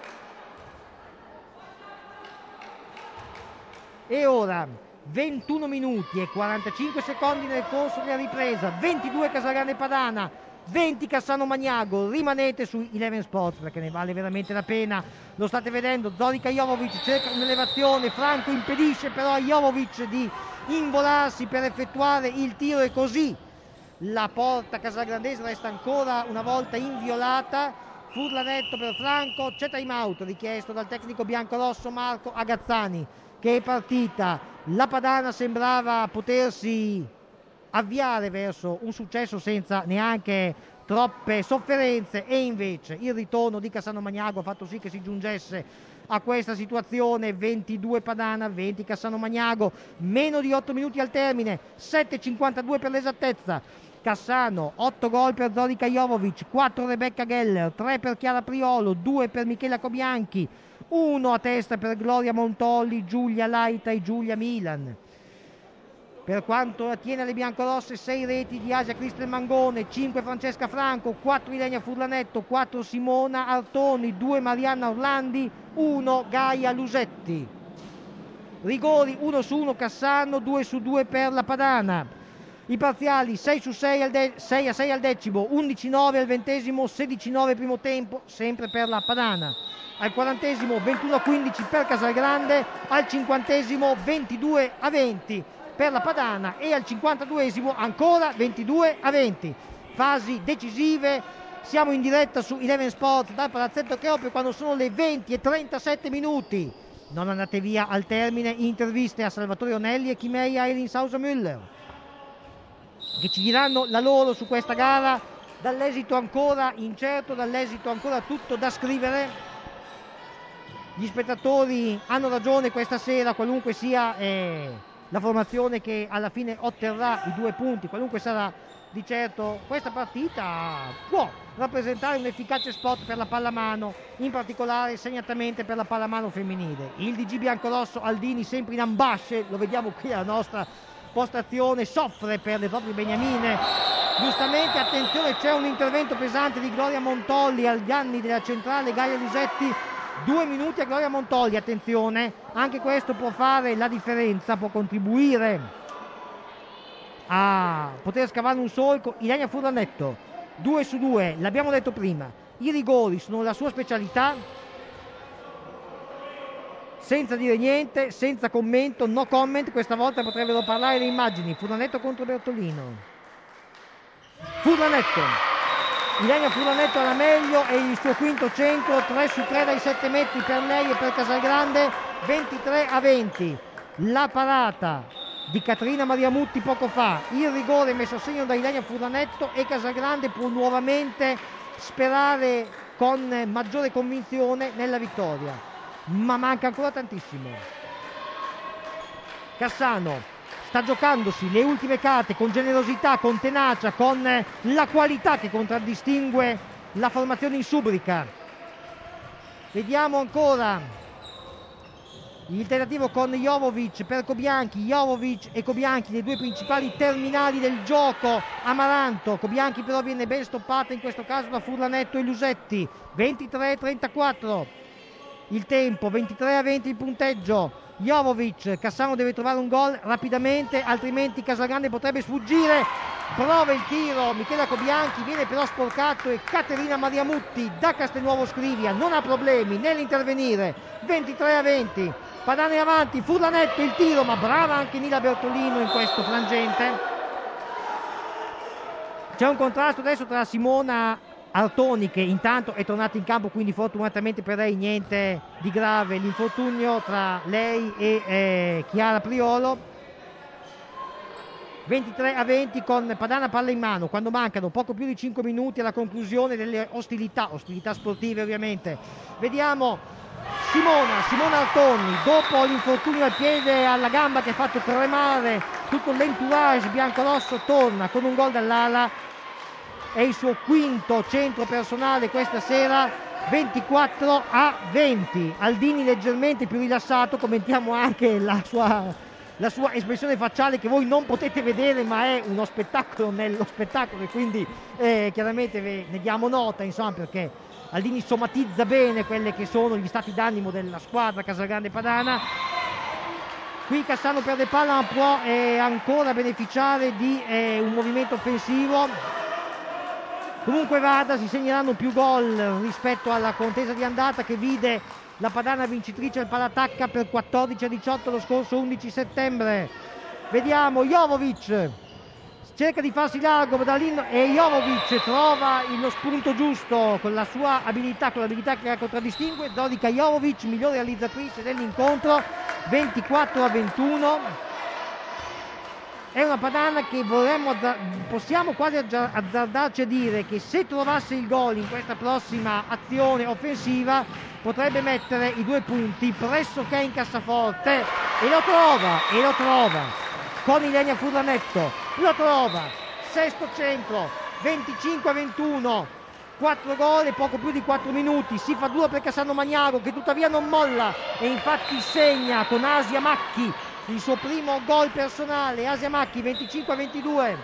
E ora 21 minuti e 45 secondi nel corso della ripresa, 22 Casalgrande Padana, 20 Cassano Magnago. Rimanete su Eleven Sports perché ne vale veramente la pena, lo state vedendo. Zorica Jovovic cerca un'elevazione, Franco impedisce però a Jovovic di involarsi per effettuare il tiro e così la porta casalgrandese resta ancora una volta inviolata. Furlanetto per Franco, c'è time out richiesto dal tecnico biancorosso Marco Agazzani. Che partita, la Padana sembrava potersi avviare verso un successo senza neanche troppe sofferenze e invece il ritorno di Cassano Magnago ha fatto sì che si giungesse a questa situazione. 22 Padana, 20 Cassano Magnago, meno di 8 minuti al termine, 7,52 per l'esattezza. Cassano, 8 gol per Zorica Jovovic, 4 Rebecca Geller, 3 per Chiara Priolo, 2 per Michela Cobianchi, 1 a testa per Gloria Montolli, Giulia Laita e Giulia Milan. Per quanto attiene alle biancorosse, 6 reti di Asia Cristel Mangone, 5 Francesca Franco, 4 Ilenia Furlanetto, 4 Simona Artoni, 2 Marianna Orlandi, 1 Gaia Lusetti. Rigori 1-1 Cassano, 2-2 per la Padana. I parziali 6-6 al decimo, 11-9 al ventesimo, 16-9 primo tempo, sempre per la Padana. Al 40esimo 21-15 per Casalgrande, al 50esimo 22-20 per la Padana e al 52esimo ancora 22-20. Fasi decisive, siamo in diretta su Eleven Sports dal Palazzetto Cheope quando sono le 20:37 minuti. Non andate via al termine, interviste a Salvatore Onelli e Chimeia Elin Sausa Müller che ci diranno la loro su questa gara, dall'esito ancora incerto, dall'esito ancora tutto da scrivere. Gli spettatori hanno ragione questa sera, qualunque sia la formazione che alla fine otterrà i 2 punti, qualunque sarà, di certo questa partita può rappresentare un efficace spot per la pallamano, in particolare segnatamente per la pallamano femminile. Il DG biancorosso Aldini sempre in ambasce, lo vediamo qui alla nostra postazione, soffre per le proprie beniamine. Giustamente, attenzione, c'è un intervento pesante di Gloria Montolli agli anni della centrale Gaia Lusetti. 2 minuti a Gloria Montolli, attenzione, anche questo può fare la differenza, può contribuire a poter scavare un solco. Ilenia Furlanetto, 2-2, l'abbiamo detto prima, i rigori sono la sua specialità, senza dire niente, senza commento, no comment, questa volta potrebbero parlare le immagini. Furlanetto contro Bertolino, Furlanetto, Ilenia Furlanetto alla meglio e il suo quinto centro, 3-3 dai 7 metri per lei e per Casalgrande, 23-20. La parata di Caterina Maria Mutti poco fa, il rigore messo a segno da Ilenia Furlanetto e Casalgrande può nuovamente sperare con maggiore convinzione nella vittoria, ma manca ancora tantissimo. Cassano sta giocandosi le ultime carte con generosità, con tenacia, con la qualità che contraddistingue la formazione in Subrica. Vediamo ancora il tentativo con Jovovic per Cobianchi. Jovovic e Cobianchi, le due principali terminali del gioco. Amaranto, Cobianchi però viene ben stoppata in questo caso da Furlanetto e Lusetti. 23-34. il tempo, 23-20 il punteggio. Jovovic, Cassano deve trovare un gol rapidamente, altrimenti Casagrande potrebbe sfuggire. Prova il tiro Michela Cobianchi, viene però sporcato e Caterina Mariamutti da Castelnuovo Scrivia non ha problemi nell'intervenire. 23-20, Padana è avanti, Furlanetto il tiro, ma brava anche Nila Bertolino in questo frangente. C'è un contrasto adesso tra Simona Artoni, che intanto è tornata in campo, quindi fortunatamente per lei niente di grave l'infortunio tra lei e Chiara Priolo. 23-20 con Padana palla in mano quando mancano poco più di 5 minuti alla conclusione delle ostilità sportive ovviamente. Vediamo Simona Artoni, dopo l'infortunio al piede e alla gamba che ha fatto tremare tutto l'entourage biancorosso, torna con un gol dall'ala. È il suo quinto centro personale questa sera. 24-20. Aldini leggermente più rilassato, commentiamo anche la sua espressione facciale che voi non potete vedere, ma è uno spettacolo nello spettacolo, e quindi chiaramente ne diamo nota, insomma, perché Aldini somatizza bene quelle che sono gli stati d'animo della squadra Casagrande Padana. Qui Cassano perde palla, ma può ancora beneficiare di un movimento offensivo. Comunque vada, si segneranno più gol rispetto alla contesa di andata, che vide la Padana vincitrice al Palatacca per 14-18 lo scorso 11 settembre. Vediamo Jovovic, cerca di farsi largo e Jovovic trova lo spunto giusto con la sua abilità, con l'abilità che la contraddistingue. Zorica Jovovic, migliore realizzatrice dell'incontro. 24-21. È una Padana che possiamo quasi azzardarci a dire che se trovasse il gol in questa prossima azione offensiva potrebbe mettere i 2 punti pressoché in cassaforte, e lo trova con Ilenia Furlanetto, lo trova, sesto centro, 25-21, 4 gol e poco più di 4 minuti. Si fa duro per Cassano Magnago, che tuttavia non molla e infatti segna con Asia Macchi il suo primo gol personale. Asia Macchi, 25-22.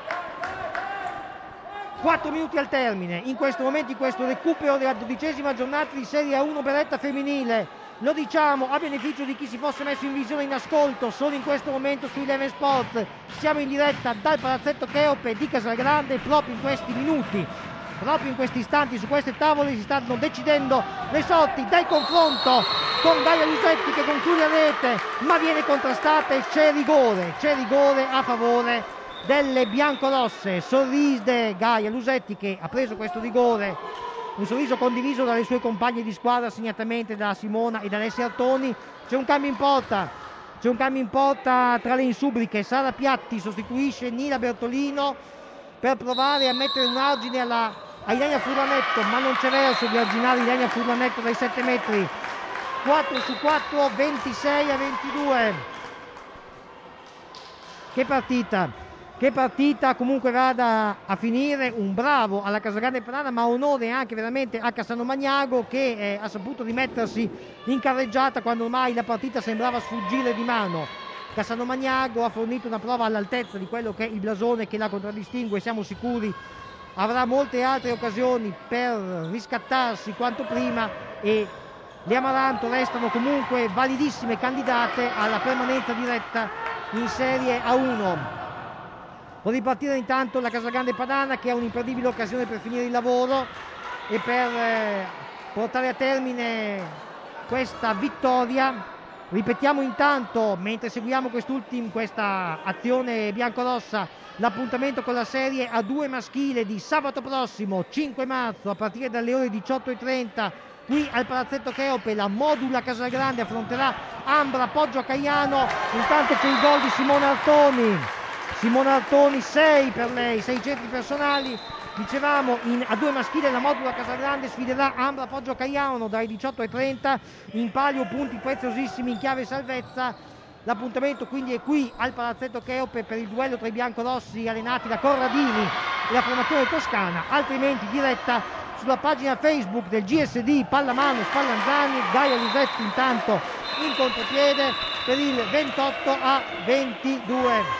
4 minuti al termine, in questo momento, in questo recupero della 12ª giornata di Serie A1 Beretta femminile. Lo diciamo a beneficio di chi si fosse messo in visione in ascolto solo in questo momento su Eleven Sports. Siamo in diretta dal Palazzetto Cheope di Casalgrande. Proprio in questi minuti, proprio in questi istanti, su queste tavole si stanno decidendo le sorti del confronto con Gaia Lusetti, che conclude a rete ma viene contrastata e c'è rigore a favore delle biancorosse. Sorride Gaia Lusetti, che ha preso questo rigore, un sorriso condiviso dalle sue compagne di squadra, segnatamente da Simona e da Alessia Artoni. C'è un cambio in porta tra le insubriche. Sara Piatti sostituisce Nila Bertolino per provare a mettere un argine a Ilenia Furlanetto, ma non c'è verso di arginare Ilenia Furlanetto dai 7 metri. 4 su 4, 26-22. Che partita comunque vada a finire. Un bravo alla Casagrande Padana, ma onore anche veramente a Cassano Magnago, che ha saputo rimettersi in carreggiata quando ormai la partita sembrava sfuggire di mano. Cassano Magnago ha fornito una prova all'altezza di quello che è il blasone che la contraddistingue. Siamo sicuri avrà molte altre occasioni per riscattarsi quanto prima, e le Amaranto restano comunque validissime candidate alla permanenza diretta in Serie A1. Può ripartire intanto la Casagrande Padana, che ha un'imperdibile occasione per finire il lavoro e per portare a termine questa vittoria. Ripetiamo intanto, mentre seguiamo questa azione biancorossa, l'appuntamento con la Serie A2 maschile di sabato prossimo 5 marzo a partire dalle ore 18:30 qui al Palazzetto Cheope. La Modula Casagrande affronterà Ambra Poggio a Caiano. Intanto c'è il gol di Simona Artoni, 6 per lei, 6 centri personali. Dicevamo, in A2 maschile la Modula Casagrande sfiderà Ambra Poggio Caiano dalle 18:30, in palio punti preziosissimi in chiave salvezza. L'appuntamento quindi è qui al Palazzetto Cheope per il duello tra i biancorossi allenati da Corradini e la formazione toscana, altrimenti diretta sulla pagina Facebook del GSD Pallamano Spallanzani. Gaia Lusetti intanto in contropiede per il 28-22.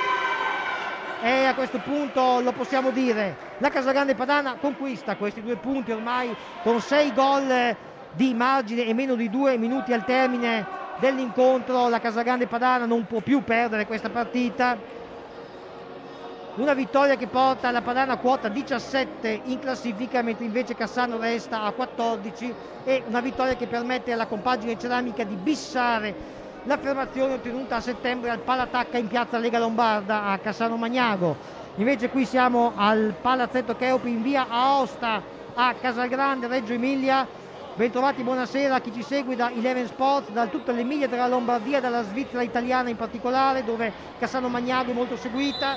E a questo punto lo possiamo dire, la Casagrande Padana conquista questi 2 punti ormai con 6 gol di margine e meno di 2 minuti al termine dell'incontro. La Casagrande Padana non può più perdere questa partita. Una vittoria che porta la Padana a quota 17 in classifica, mentre invece Cassano resta a 14, e una vittoria che permette alla compagine ceramica di bissare l'affermazione ottenuta a settembre al Palatacca in piazza Lega Lombarda a Cassano Magnago. Invece qui siamo al Palazzetto Cheopi in via Aosta a Casalgrande, Reggio Emilia. Bentrovati, buonasera a chi ci segue da Eleven Sports, da tutta l'Emilia, dalla Lombardia, dalla Svizzera italiana in particolare, dove Cassano Magnago è molto seguita.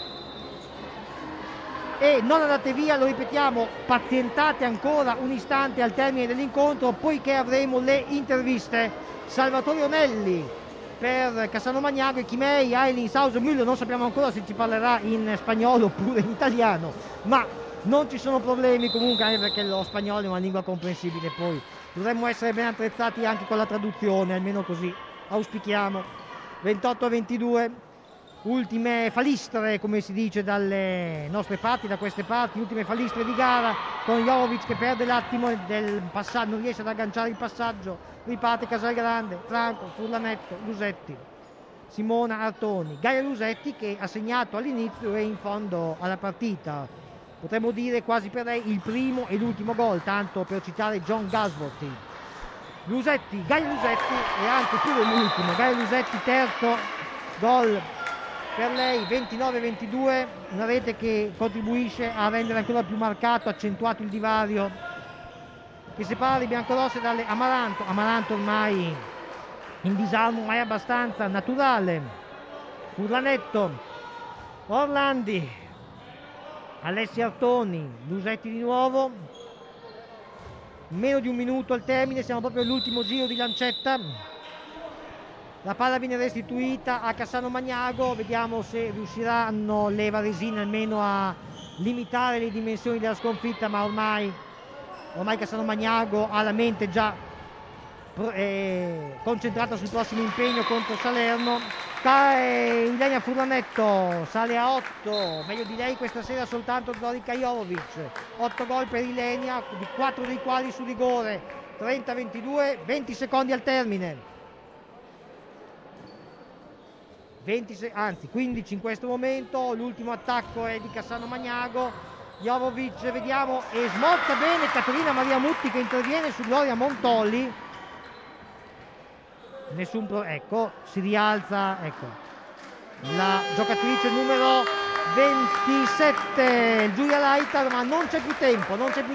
E non andate via, lo ripetiamo, pazientate ancora un istante al termine dell'incontro, poiché avremo le interviste. Salvatore Onelli per Cassano Magnago e Chimei Ailin Sauser-Müller, non sappiamo ancora se ci parlerà in spagnolo oppure in italiano, ma non ci sono problemi comunque, anche perché lo spagnolo è una lingua comprensibile. Poi dovremmo essere ben attrezzati anche con la traduzione, almeno così auspichiamo. 28-22, ultime falistre, come si dice dalle nostre parti, da queste parti, ultime falistre di gara, con Jovovic che perde l'attimo del passaggio, non riesce ad agganciare il passaggio. Riparte Casalgrande, Franco, Furlanetto, Lusetti, Simona, Artoni, Gaia Lusetti, che ha segnato all'inizio e in fondo alla partita. Potremmo dire quasi per lei il primo e l'ultimo gol, tanto per citare John Gasworthy. Lusetti, Gaia Lusetti e anche più dell'ultimo. Gaia Lusetti, terzo gol per lei, 29-22, una rete che contribuisce a rendere ancora più marcato, accentuato il divario che separa i biancorossi dalle Amaranto ormai in disarmo, ma è abbastanza naturale. Furlanetto, Orlandi, Alessi Artoni, Lusetti di nuovo. Meno di un minuto al termine, siamo proprio all'ultimo giro di lancetta. La palla viene restituita a Cassano Magnago, vediamo se riusciranno le varesine almeno a limitare le dimensioni della sconfitta, ma ormai Cassano Magnago ha la mente già concentrata sul prossimo impegno contro Salerno. Ilenia Furlanetto sale a 8, meglio di lei questa sera soltanto Zorica Jovovic. 8 gol per Ilenia, 4 dei quali su rigore. 30-22, 20 secondi al termine. 15 in questo momento. L'ultimo attacco è di Cassano Magnago. Jovovic, vediamo, e smorza bene Caterina Maria Mutti che interviene su Gloria Montolli. Ecco, si rialza, ecco, la giocatrice numero 27, Giulia Laitar, ma non c'è più tempo.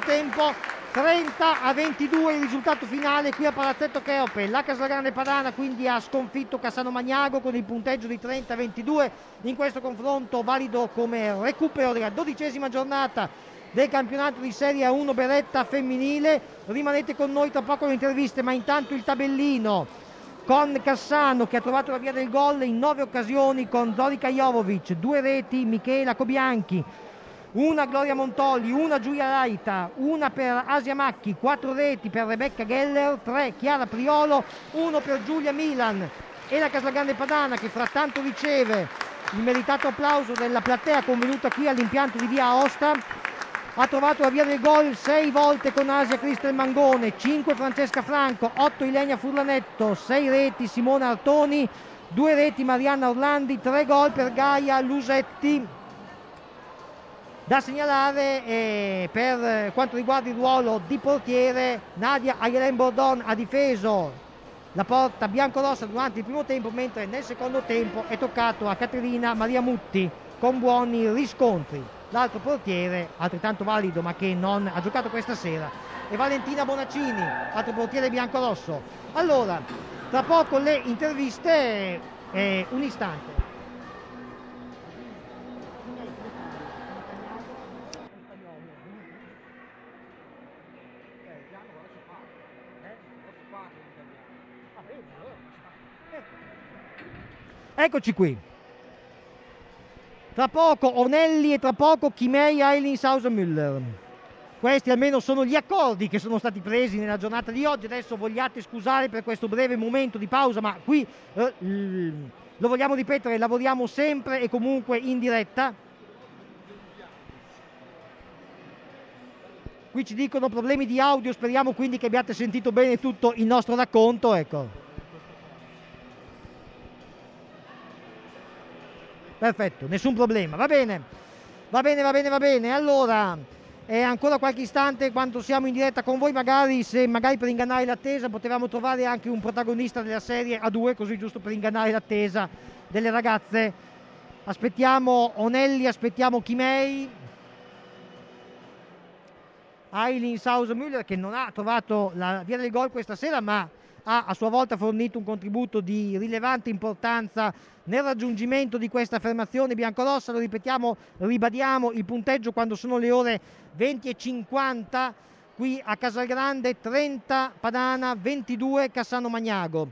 30-22 il risultato finale qui a Palazzetto Cheope. La Casagrande Padana quindi ha sconfitto Cassano Magnago con il punteggio di 30-22 in questo confronto valido come recupero della 12ª giornata del campionato di Serie A1 Beretta femminile. Rimanete con noi, tra poco le interviste, ma intanto il tabellino con Cassano che ha trovato la via del gol in 9 occasioni con Zorica Jovovic, 2 reti Michela Cobianchi, una Gloria Montolli, una Giulia Laita, una per Asia Macchi, 4 reti per Rebecca Geller, 3 Chiara Priolo, 1 per Giulia Milan. E la Casagrande Padana che frattanto riceve il meritato applauso della platea convenuta qui all'impianto di via Aosta, ha trovato la via del gol 6 volte con Asia Cristel Mangone, 5 Francesca Franco, 8 Ilenia Furlanetto, 6 reti Simona Artoni, 2 reti Marianna Orlandi, 3 gol per Gaia Lusetti. Da segnalare per quanto riguarda il ruolo di portiere, Nadia Ayelen Bordon ha difeso la porta biancorossa durante il primo tempo, mentre nel secondo tempo è toccato a Caterina Maria Mutti con buoni riscontri. L'altro portiere, altrettanto valido ma che non ha giocato questa sera, è Valentina Bonaccini, altro portiere biancorosso. Allora, tra poco le interviste, un istante. Eccoci qui. Tra poco Onelli e tra poco Chimei Ailin Sauser-Müller. Questi almeno sono gli accordi che sono stati presi nella giornata di oggi. Adesso vogliate scusare per questo breve momento di pausa, ma qui lo vogliamo ripetere, lavoriamo sempre e comunque in diretta. Qui ci dicono problemi di audio, speriamo quindi che abbiate sentito bene tutto il nostro racconto, ecco. Perfetto, nessun problema, va bene. Allora, ancora qualche istante quando siamo in diretta con voi, magari per ingannare l'attesa potevamo trovare anche un protagonista della serie a due, così giusto per ingannare l'attesa delle ragazze. Aspettiamo Onelli, aspettiamo Chimei. Eileen Sauser-Müller, che non ha trovato la via del gol questa sera, ma ha a sua volta fornito un contributo di rilevante importanza nel raggiungimento di questa affermazione biancorossa. Lo ripetiamo, ribadiamo il punteggio quando sono le ore 20:50 qui a Casalgrande, 30 Padana, 22 Cassano Magnago.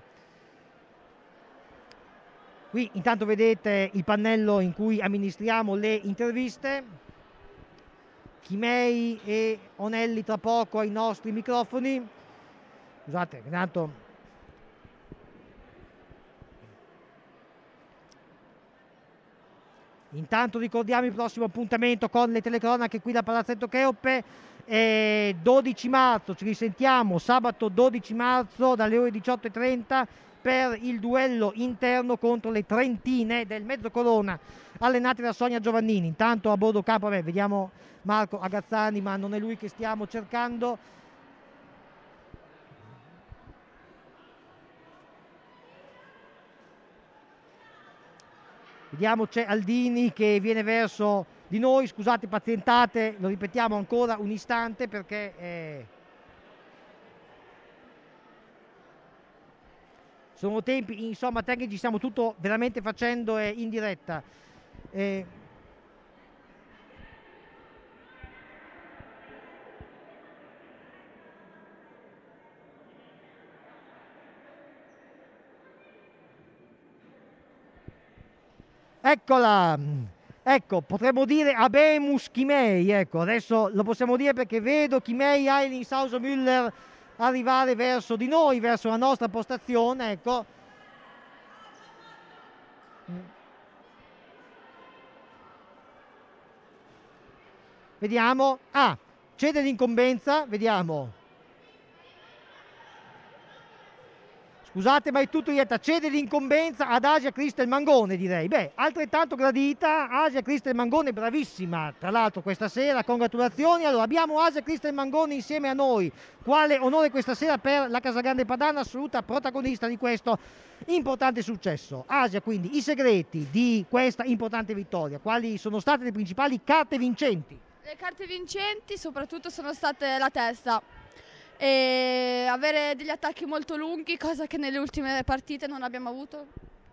Qui intanto vedete il pannello in cui amministriamo le interviste. Chimei e Onelli tra poco ai nostri microfoni. Scusate, intanto ricordiamo il prossimo appuntamento con le telecronache qui da Palazzetto Cheope. 12 marzo ci risentiamo, sabato 12 marzo dalle ore 18:30 per il duello interno contro le trentine del Mezzocorona allenate da Sonia Giovannini. Intanto a bordo campo vediamo Marco Agazzani, ma non è lui che stiamo cercando. Vediamo, c'è Aldini che viene verso di noi. Scusate, pazientate, lo ripetiamo ancora un istante perché sono tempi, insomma, tecnici, stiamo tutto veramente facendo in diretta. Eccola, ecco, potremmo dire Abemus Chimei, ecco, adesso lo possiamo dire perché vedo Chimei, Eileen Sauser-Müller arrivare verso di noi, verso la nostra postazione, ecco. Vediamo, cede l'incombenza, vediamo. Scusate, ma è tutto diretta. Cede l'incombenza ad Asia Cristel Mangone, direi. Altrettanto gradita Asia Cristel Mangone, bravissima tra l'altro questa sera, congratulazioni. Allora, abbiamo Asia Cristel Mangone insieme a noi. Quale onore questa sera per la Casagrande Padana, assoluta protagonista di questo importante successo. Asia, quindi, i segreti di questa importante vittoria. Quali sono state le principali carte vincenti? Le carte vincenti soprattutto sono state la testa. E avere degli attacchi molto lunghi, cosa che nelle ultime partite non abbiamo avuto.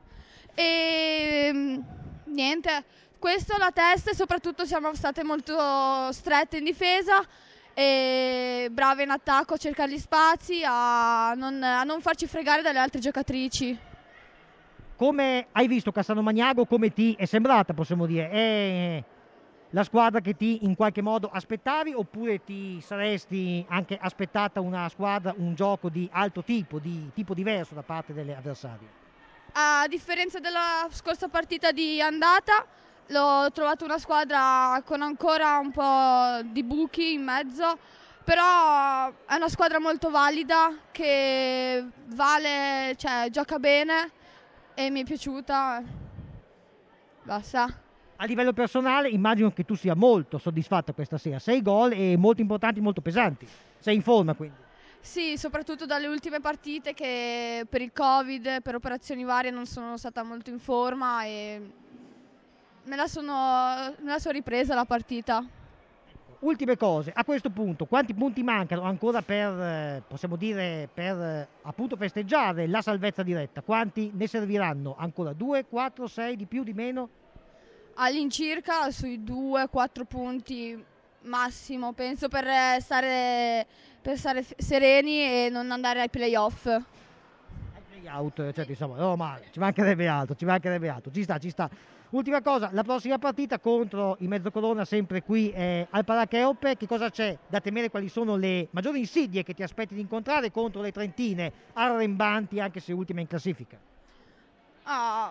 E niente, questo la testa, e soprattutto siamo state molto strette in difesa e brave in attacco a cercare gli spazi, a non farci fregare dalle altre giocatrici. Come hai visto Cassano Magnago, come ti è sembrata, possiamo dire? È la squadra che ti in qualche modo aspettavi, oppure ti saresti anche aspettata una squadra, un gioco di altro tipo, di tipo diverso da parte delle avversarie? A differenza della scorsa partita di andata, l'ho trovata una squadra con ancora un po' di buchi in mezzo, però è una squadra molto valida, che vale, cioè gioca bene e mi è piaciuta. Basta. A livello personale immagino che tu sia molto soddisfatta questa sera, 6 gol e molto importanti, molto pesanti. Sei in forma quindi? Sì, soprattutto dalle ultime partite che per il Covid, per operazioni varie non sono stata molto in forma e me la sono ripresa la partita. Ultime cose, a questo punto quanti punti mancano ancora per, possiamo dire, per appunto festeggiare la salvezza diretta? Quanti ne serviranno? Ancora 2, 4, 6, di più, di meno? All'incirca sui 2-4 punti massimo, penso, per stare sereni e non andare ai playoff. Ai playout, certo, insomma, no, ma ci mancherebbe altro, ci sta. Ultima cosa, la prossima partita contro il Mezzocorona, sempre qui al Paracheope, che cosa c'è da temere? Quali sono le maggiori insidie che ti aspetti di incontrare contro le trentine arrembanti, anche se ultima in classifica?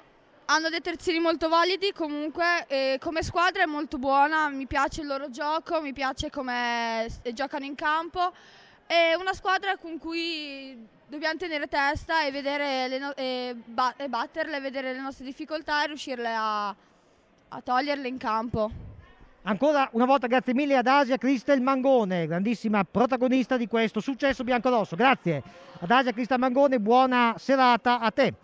hanno dei terzini molto validi comunque, e come squadra è molto buona, mi piace il loro gioco, mi piace come giocano in campo. È una squadra con cui dobbiamo tenere testa e vedere e batterle, vedere le nostre difficoltà e riuscirle a toglierle in campo. Ancora una volta grazie mille ad Asia Cristel Mangone, grandissima protagonista di questo successo biancorosso. Grazie ad Asia Cristel Mangone, buona serata a te.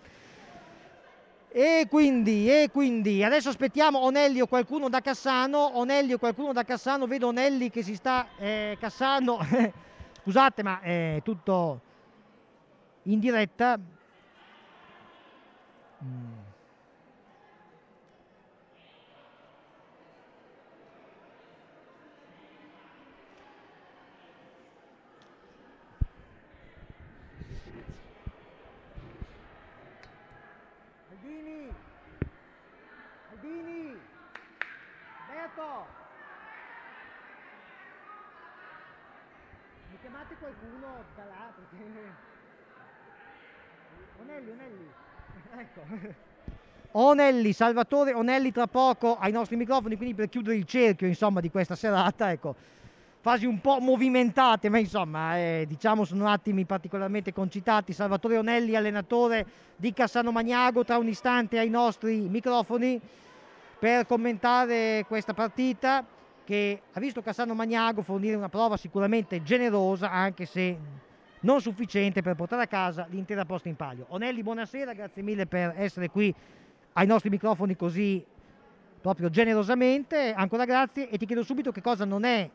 E quindi adesso aspettiamo Onelli o qualcuno da Cassano. Vedo Onelli che si sta Cassano. Scusate, ma è tutto in diretta. Albini, Berto, mi chiamate qualcuno da là? Perché... Onelli, ecco. Onelli, Salvatore Onelli tra poco ai nostri microfoni, quindi per chiudere il cerchio insomma di questa serata, ecco, fasi un po' movimentate, ma insomma diciamo sono attimi particolarmente concitati. Salvatore Onelli, allenatore di Cassano Magnago, tra un istante ai nostri microfoni per commentare questa partita che ha visto Cassano Magnago fornire una prova sicuramente generosa, anche se non sufficiente per portare a casa l'intera posta in palio. Onelli, buonasera, grazie mille per essere qui ai nostri microfoni così proprio generosamente, ancora grazie, e ti chiedo subito che cosa non è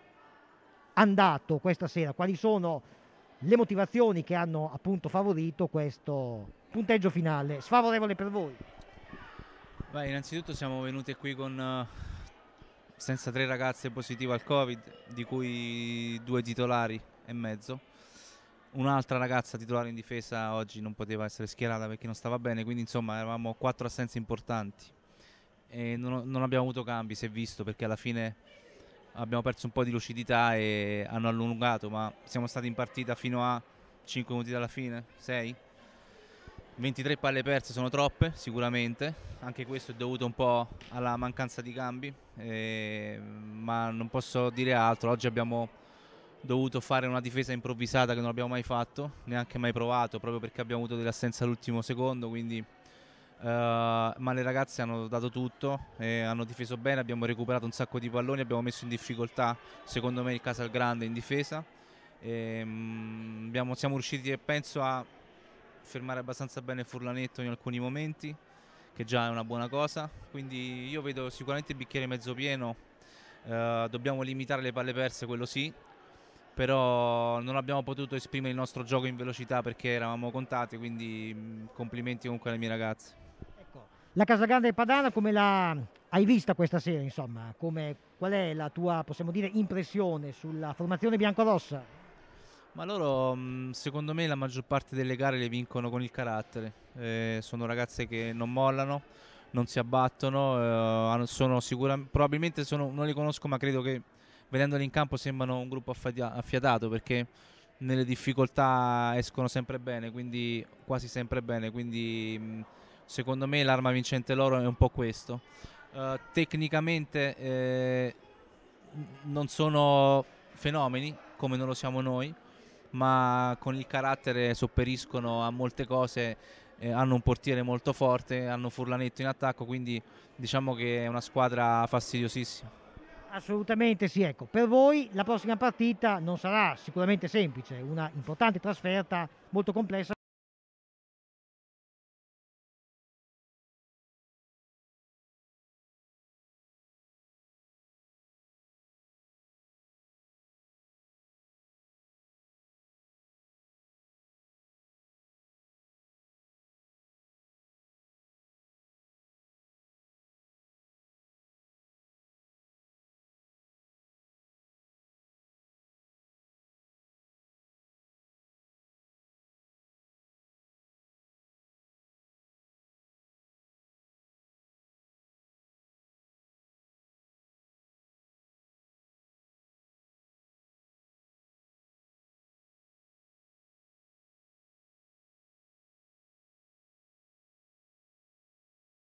andato questa sera, quali sono le motivazioni che hanno appunto favorito questo punteggio finale sfavorevole per voi. Beh, innanzitutto siamo venuti qui con senza 3 ragazze positive al Covid, di cui 2 titolari e mezzo. Un'altra ragazza titolare in difesa oggi non poteva essere schierata perché non stava bene, quindi insomma eravamo 4 assenze importanti e non abbiamo avuto cambi, si è visto, perché alla fine abbiamo perso un po' di lucidità e hanno allungato, ma siamo stati in partita fino a 5 minuti dalla fine, 6. 23 palle perse sono troppe sicuramente, anche questo è dovuto un po' alla mancanza di cambi, ma non posso dire altro. Oggi abbiamo dovuto fare una difesa improvvisata che non abbiamo mai fatto, neanche mai provato, proprio perché abbiamo avuto delle assenze all'ultimo secondo, quindi ma le ragazze hanno dato tutto, hanno difeso bene, abbiamo recuperato un sacco di palloni, abbiamo messo in difficoltà secondo me il Casalgrande in difesa, siamo riusciti, penso, a fermare abbastanza bene Furlanetto in alcuni momenti, che già è una buona cosa, quindi io vedo sicuramente il bicchiere mezzo pieno. Dobbiamo limitare le palle perse, quello sì, però non abbiamo potuto esprimere il nostro gioco in velocità perché eravamo contati, quindi complimenti comunque alle mie ragazze. Ecco, la Casagrande Padana come hai vista questa sera, insomma? Qual è la tua, possiamo dire, impressione sulla formazione biancorossa? Ma loro, secondo me, la maggior parte delle gare le vincono con il carattere. Sono ragazze che non mollano, non si abbattono, probabilmente non li conosco, ma credo che vedendoli in campo sembrano un gruppo affiatato, perché nelle difficoltà escono sempre bene, quindi quasi sempre bene, quindi secondo me l'arma vincente loro è un po' questo. Tecnicamente non sono fenomeni come non lo siamo noi, ma con il carattere sopperiscono a molte cose, hanno un portiere molto forte, hanno Furlanetto in attacco, quindi diciamo che è una squadra fastidiosissima. Assolutamente sì, ecco, per voi la prossima partita non sarà sicuramente semplice, una importante trasferta molto complessa